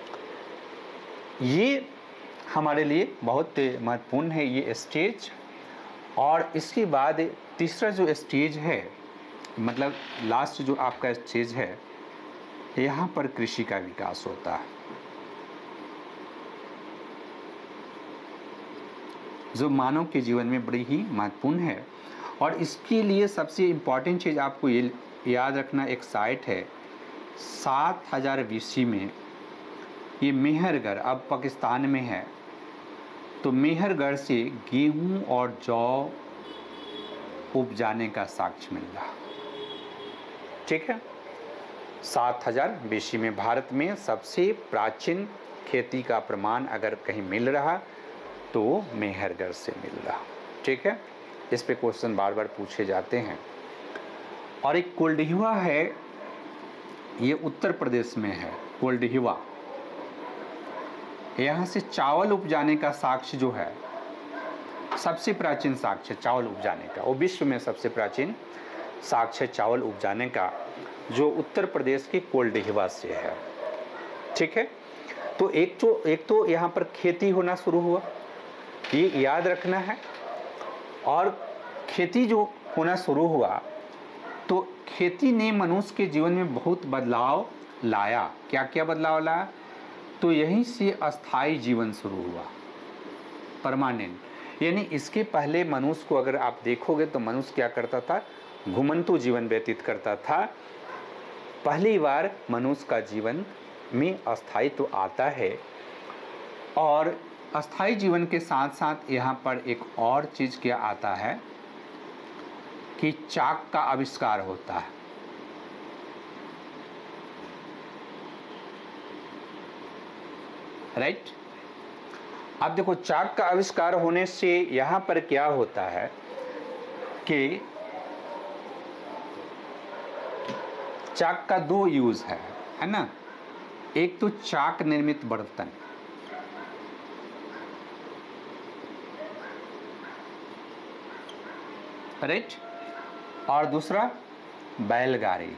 ये हमारे लिए बहुत महत्वपूर्ण है ये स्टेज। और इसके बाद तीसरा जो स्टेज है, मतलब लास्ट जो आपका स्टेज है, यहाँ पर कृषि का विकास होता है, जो मानव के जीवन में बड़ी ही महत्वपूर्ण है। और इसके लिए सबसे इम्पॉर्टेंट चीज़ आपको ये याद रखना, एक साइट है 7000 BC में, ये मेहरगढ़ अब पाकिस्तान में है। तो मेहरगढ़ से गेहूं और जौ उपजाने का साक्ष्य मिल रहा, ठीक है। 7000 BC में भारत में सबसे प्राचीन खेती का प्रमाण अगर कहीं मिल रहा तो मेहरगढ़ से मिल रहा, ठीक है। इस पे क्वेश्चन बार बार पूछे जाते हैं। और एक कोल्डिहिवा है, ये उत्तर प्रदेश में है, कोल्डिहिवा। यहाँ से चावल उपजाने का साक्ष्य जो है, सबसे प्राचीन साक्ष्य चावल उपजाने का, वो विश्व में सबसे प्राचीन साक्ष्य चावल उपजाने का, जो उत्तर प्रदेश के कोल्डिहिवा से है, ठीक है। तो एक तो यहाँ पर खेती होना शुरू हुआ, ये याद रखना है। और खेती जो होना शुरू हुआ, तो खेती ने मनुष्य के जीवन में बहुत बदलाव लाया। क्या क्या बदलाव लाया, तो यहीं से अस्थाई जीवन शुरू हुआ, परमानेंट। यानी इसके पहले मनुष्य को अगर आप देखोगे तो मनुष्य क्या करता था, घुमंतु जीवन व्यतीत करता था। पहली बार मनुष्य का जीवन में अस्थायित्व तो आता है। और अस्थाई जीवन के साथ साथ यहाँ पर एक और चीज़ क्या आता है कि चाक का आविष्कार होता है, राइट। अब देखो चाक का आविष्कार होने से यहाँ पर क्या होता है कि चाक का दो यूज है ना। एक तो चाक निर्मित बर्तन, राइट, और दूसरा बैलगाड़ी,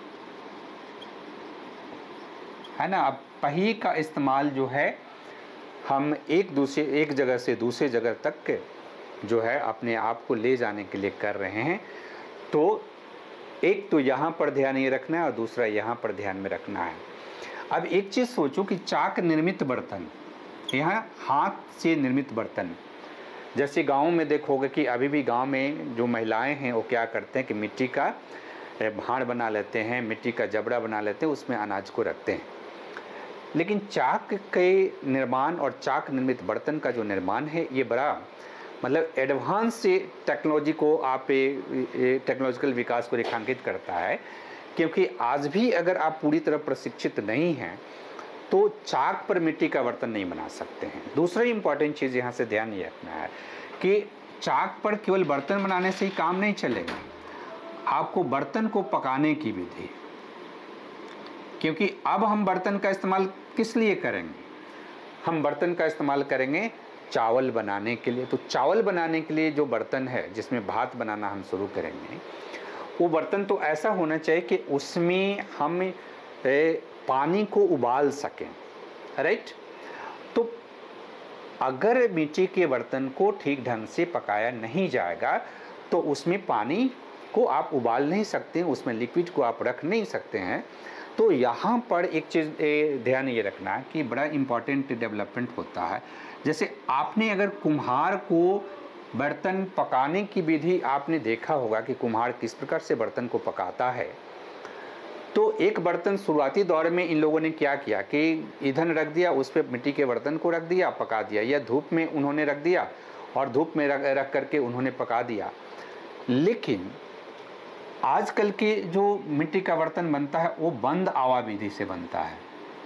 है ना। अब पहिए का इस्तेमाल जो है हम एक जगह से दूसरे जगह तक के जो है अपने आप को ले जाने के लिए कर रहे हैं। तो एक तो यहाँ पर ध्यान ये रखना है और दूसरा यहाँ पर ध्यान में रखना है। अब एक चीज़ सोचो कि चाक निर्मित बर्तन, यहाँ हाथ से निर्मित बर्तन, जैसे गाँव में देखोगे कि अभी भी गाँव में जो महिलाएं हैं वो क्या करते हैं कि मिट्टी का भांड बना लेते हैं, मिट्टी का जबड़ा बना लेते हैं, उसमें अनाज को रखते हैं। लेकिन चाक के निर्माण और चाक निर्मित बर्तन का जो निर्माण है ये बड़ा मतलब एडवांस से टेक्नोलॉजी को टेक्नोलॉजिकल विकास को रेखांकित करता है, क्योंकि आज भी अगर आप पूरी तरह प्रशिक्षित नहीं हैं तो चाक पर मिट्टी का बर्तन नहीं बना सकते हैं। दूसरी इंपॉर्टेंट चीज़ यहाँ से ध्यान ये रखना है कि चाक पर केवल बर्तन बनाने से ही काम नहीं चलेगा, आपको बर्तन को पकाने की विधि, क्योंकि अब हम बर्तन का इस्तेमाल किस लिए करेंगे, हम बर्तन का इस्तेमाल करेंगे चावल बनाने के लिए। तो चावल बनाने के लिए जो बर्तन है जिसमें भात बनाना हम शुरू करेंगे, वो बर्तन तो ऐसा होना चाहिए कि उसमें हम पानी को उबाल सकें, राइट। तो अगर मिट्टी के बर्तन को ठीक ढंग से पकाया नहीं जाएगा तो उसमें पानी को आप उबाल नहीं सकते, उसमें लिक्विड को आप रख नहीं सकते हैं। तो यहाँ पर एक चीज़ ध्यान ये रखना है कि बड़ा इम्पॉर्टेंट डेवलपमेंट होता है। जैसे आपने अगर कुम्हार को बर्तन पकाने की विधि आपने देखा होगा कि कुम्हार किस प्रकार से बर्तन को पकाता है। तो एक बर्तन शुरुआती दौर में इन लोगों ने क्या किया कि ईंधन रख दिया, उस पर मिट्टी के बर्तन को रख दिया, पका दिया, या धूप में उन्होंने रख दिया और धूप में रख करके उन्होंने पका दिया। लेकिन आजकल के जो मिट्टी का बर्तन बनता है वो बंद आवा विधि से बनता है,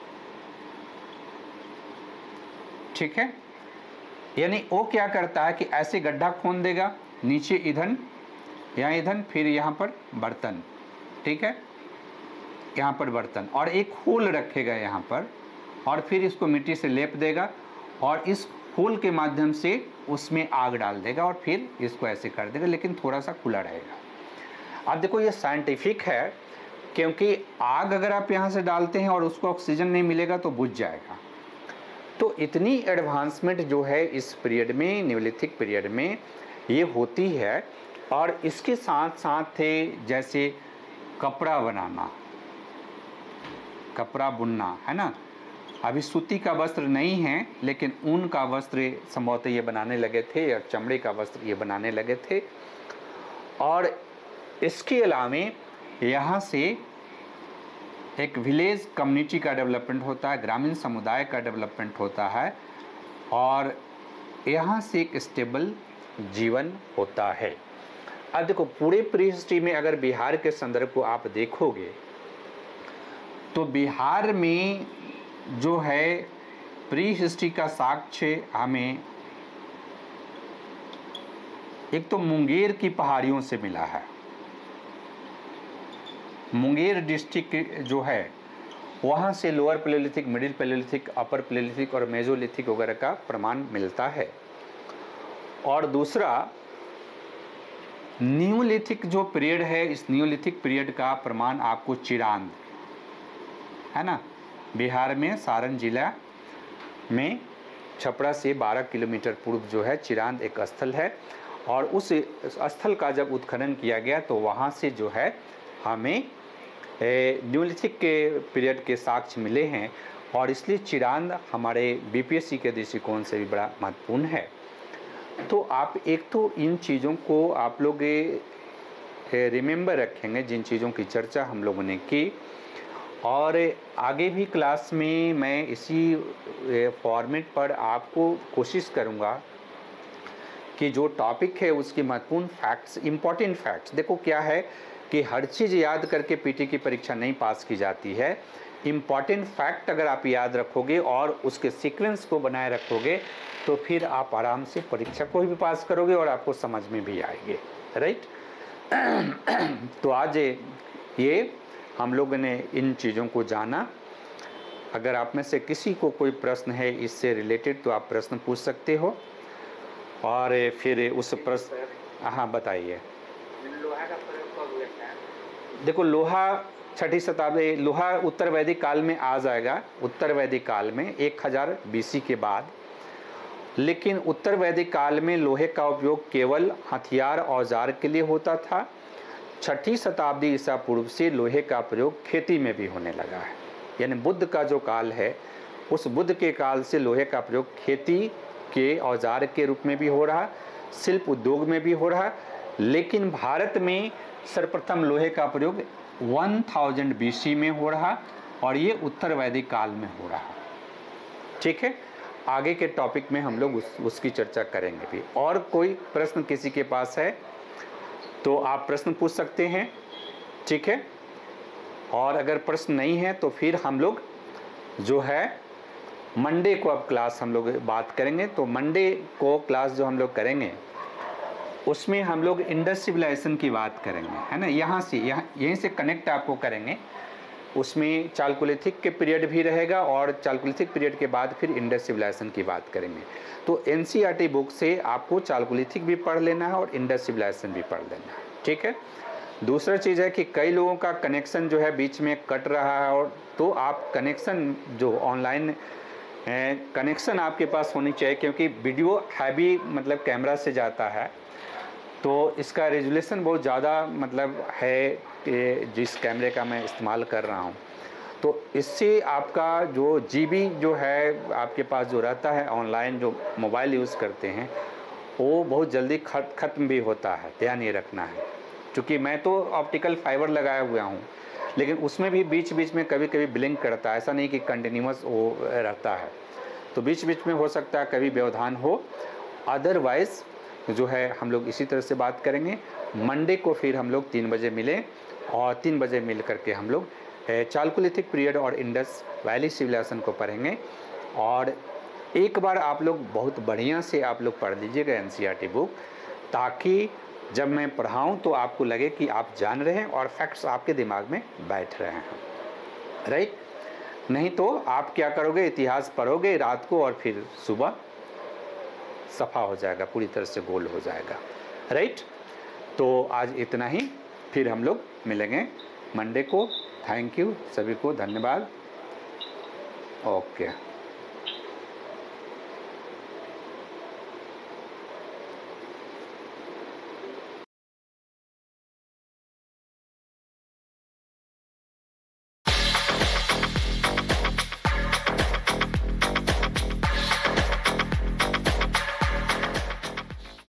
ठीक है। यानी वो क्या करता है कि ऐसे गड्ढा खोद देगा, नीचे ईंधन, यहाँ ईंधन, फिर यहाँ पर बर्तन, ठीक है, यहाँ पर बर्तन, और एक होल रखेगा यहाँ पर, और फिर इसको मिट्टी से लेप देगा और इस होल के माध्यम से उसमें आग डाल देगा और फिर इसको ऐसे कर देगा, लेकिन थोड़ा सा खुला रहेगा। अब देखो ये साइंटिफिक है, क्योंकि आग अगर आप यहाँ से डालते हैं और उसको ऑक्सीजन नहीं मिलेगा तो बुझ जाएगा। तो इतनी एडवांसमेंट जो है इस पीरियड में, न्यूलिथिक पीरियड में ये होती है। और इसके साथ साथ जैसे कपड़ा बनाना, कपड़ा बुनना, है ना। अभी सूती का वस्त्र नहीं है, लेकिन ऊन का वस्त्र संभवतः ये बनाने लगे थे और चमड़े का वस्त्र ये बनाने लगे थे। और इसके अलावा यहाँ से एक विलेज कम्युनिटी का डेवलपमेंट होता है, ग्रामीण समुदाय का डेवलपमेंट होता है, और यहाँ से एक स्टेबल जीवन होता है। अब देखो पूरे प्री हिस्ट्री में अगर बिहार के संदर्भ को आप देखोगे तो बिहार में जो है प्री हिस्ट्री का साक्ष्य हमें एक तो मुंगेर की पहाड़ियों से मिला है। मुंगेर डिस्ट्रिक्ट जो है वहाँ से lower palaeolithic, middle palaeolithic, upper palaeolithic और मेजोलिथिक वगैरह का प्रमाण मिलता है। और दूसरा न्यूलिथिक जो पीरियड है, इस न्यूलिथिक पीरियड का प्रमाण आपको चिरांद, है ना, बिहार में सारण जिला में छपरा से 12 किलोमीटर पूर्व जो है चिरांद एक स्थल है। और उस स्थल का जब उत्खनन किया गया तो वहाँ से जो है हमें न्यूलिथिक के पीरियड के साक्ष्य मिले हैं, और इसलिए चिरांद हमारे बीपीएससी के दृष्टिकोण से भी बड़ा महत्वपूर्ण है। तो आप एक तो इन चीज़ों को आप लोग रिमेंबर रखेंगे, जिन चीज़ों की चर्चा हम लोगों ने की, और आगे भी क्लास में मैं इसी फॉर्मेट पर आपको कोशिश करूँगा कि जो टॉपिक है उसके महत्वपूर्ण फैक्ट्स, इम्पॉर्टेंट फैक्ट्स, देखो क्या है कि हर चीज़ याद करके पीटी की परीक्षा नहीं पास की जाती है। इम्पॉर्टेंट फैक्ट अगर आप याद रखोगे और उसके सीक्वेंस को बनाए रखोगे तो फिर आप आराम से परीक्षा को भी पास करोगे और आपको समझ में भी आएगी, राइट। तो आज ये हम लोगों ने इन चीज़ों को जाना। अगर आप में से किसी को कोई प्रश्न है इससे रिलेटेड तो आप प्रश्न पूछ सकते हो, और फिर उस प्रश्न, हाँ बताइए। लोहा का प्रयोग कब हुआ था? देखो, लोहा 6ठी शताब्दी, लोहा उत्तर वैदिक काल में आ जाएगा, उत्तर वैदिक काल में 1000 BC के बाद। लेकिन उत्तर वैदिक काल में लोहे का उपयोग केवल हथियार औजार के लिए होता था। 6ठी शताब्दी ईसा पूर्व से लोहे का प्रयोग खेती में भी होने लगा है। यानी बुद्ध का जो काल है, उस बुद्ध के काल से लोहे का प्रयोग खेती के औजार के रूप में भी हो रहा, शिल्प उद्योग में भी हो रहा। लेकिन भारत में सर्वप्रथम लोहे का प्रयोग 1000 BC में हो रहा और ये उत्तर वैदिक काल में हो रहा। ठीक है, आगे के टॉपिक में हम लोग उसकी चर्चा करेंगे भी। और कोई प्रश्न किसी के पास है तो आप प्रश्न पूछ सकते हैं, ठीक है। और अगर प्रश्न नहीं है तो फिर हम लोग जो है मंडे को अब क्लास हम लोग बात करेंगे। तो मंडे को क्लास जो हम लोग करेंगे उसमें हम लोग इंडस सिविलाइजेशन की बात करेंगे, है ना। यहाँ से यहीं से कनेक्ट आपको करेंगे। उसमें चालकोलिथिक के पीरियड भी रहेगा और चालकोलिथिक पीरियड के बाद फिर इंडस सिविलाइजेशन की बात करेंगे। तो एनसीईआरटी बुक से आपको चालकोलिथिक भी पढ़ लेना है और इंडस सिविलाइजेशन भी पढ़ लेना है, ठीक है। दूसरा चीज़ है कि कई लोगों का कनेक्शन जो है बीच में कट रहा है, और तो आप कनेक्शन जो ऑनलाइन कनेक्शन आपके पास होनी चाहिए, क्योंकि वीडियो हैवी मतलब कैमरा से जाता है तो इसका रेजोल्यूशन बहुत ज़्यादा मतलब है कि जिस कैमरे का मैं इस्तेमाल कर रहा हूँ, तो इससे आपका जो जीबी जो है आपके पास जो रहता है ऑनलाइन जो मोबाइल यूज़ करते हैं वो बहुत जल्दी ख़त्म भी होता है, ध्यान ये रखना है। क्योंकि मैं तो ऑप्टिकल फाइबर लगाया हुआ हूँ, लेकिन उसमें भी बीच बीच में कभी कभी ब्लिंक करता है, ऐसा नहीं कि कंटिन्यूअस वो रहता है। तो बीच बीच में हो सकता है कभी व्यवधान हो। अदरवाइज़ जो है हम लोग इसी तरह से बात करेंगे। मंडे को फिर हम लोग 3 बजे मिलें और 3 बजे मिल करके हम लोग चालकोलिथिक पीरियड और इंडस वैली सिविलाइजेशन को पढ़ेंगे। और एक बार आप लोग बहुत बढ़िया से आप लोग पढ़ लीजिएगा एनसीईआरटी बुक, ताकि जब मैं पढ़ाऊँ तो आपको लगे कि आप जान रहे हैं और फैक्ट्स आपके दिमाग में बैठ रहे हैं, राइट। नहीं तो आप क्या करोगे, इतिहास पढ़ोगे रात को और फिर सुबह सफ़ा हो जाएगा, पूरी तरह से गोल हो जाएगा, राइट। तो आज इतना ही, फिर हम लोग मिलेंगे मंडे को। थैंक यू सभी को, धन्यवाद। ओके।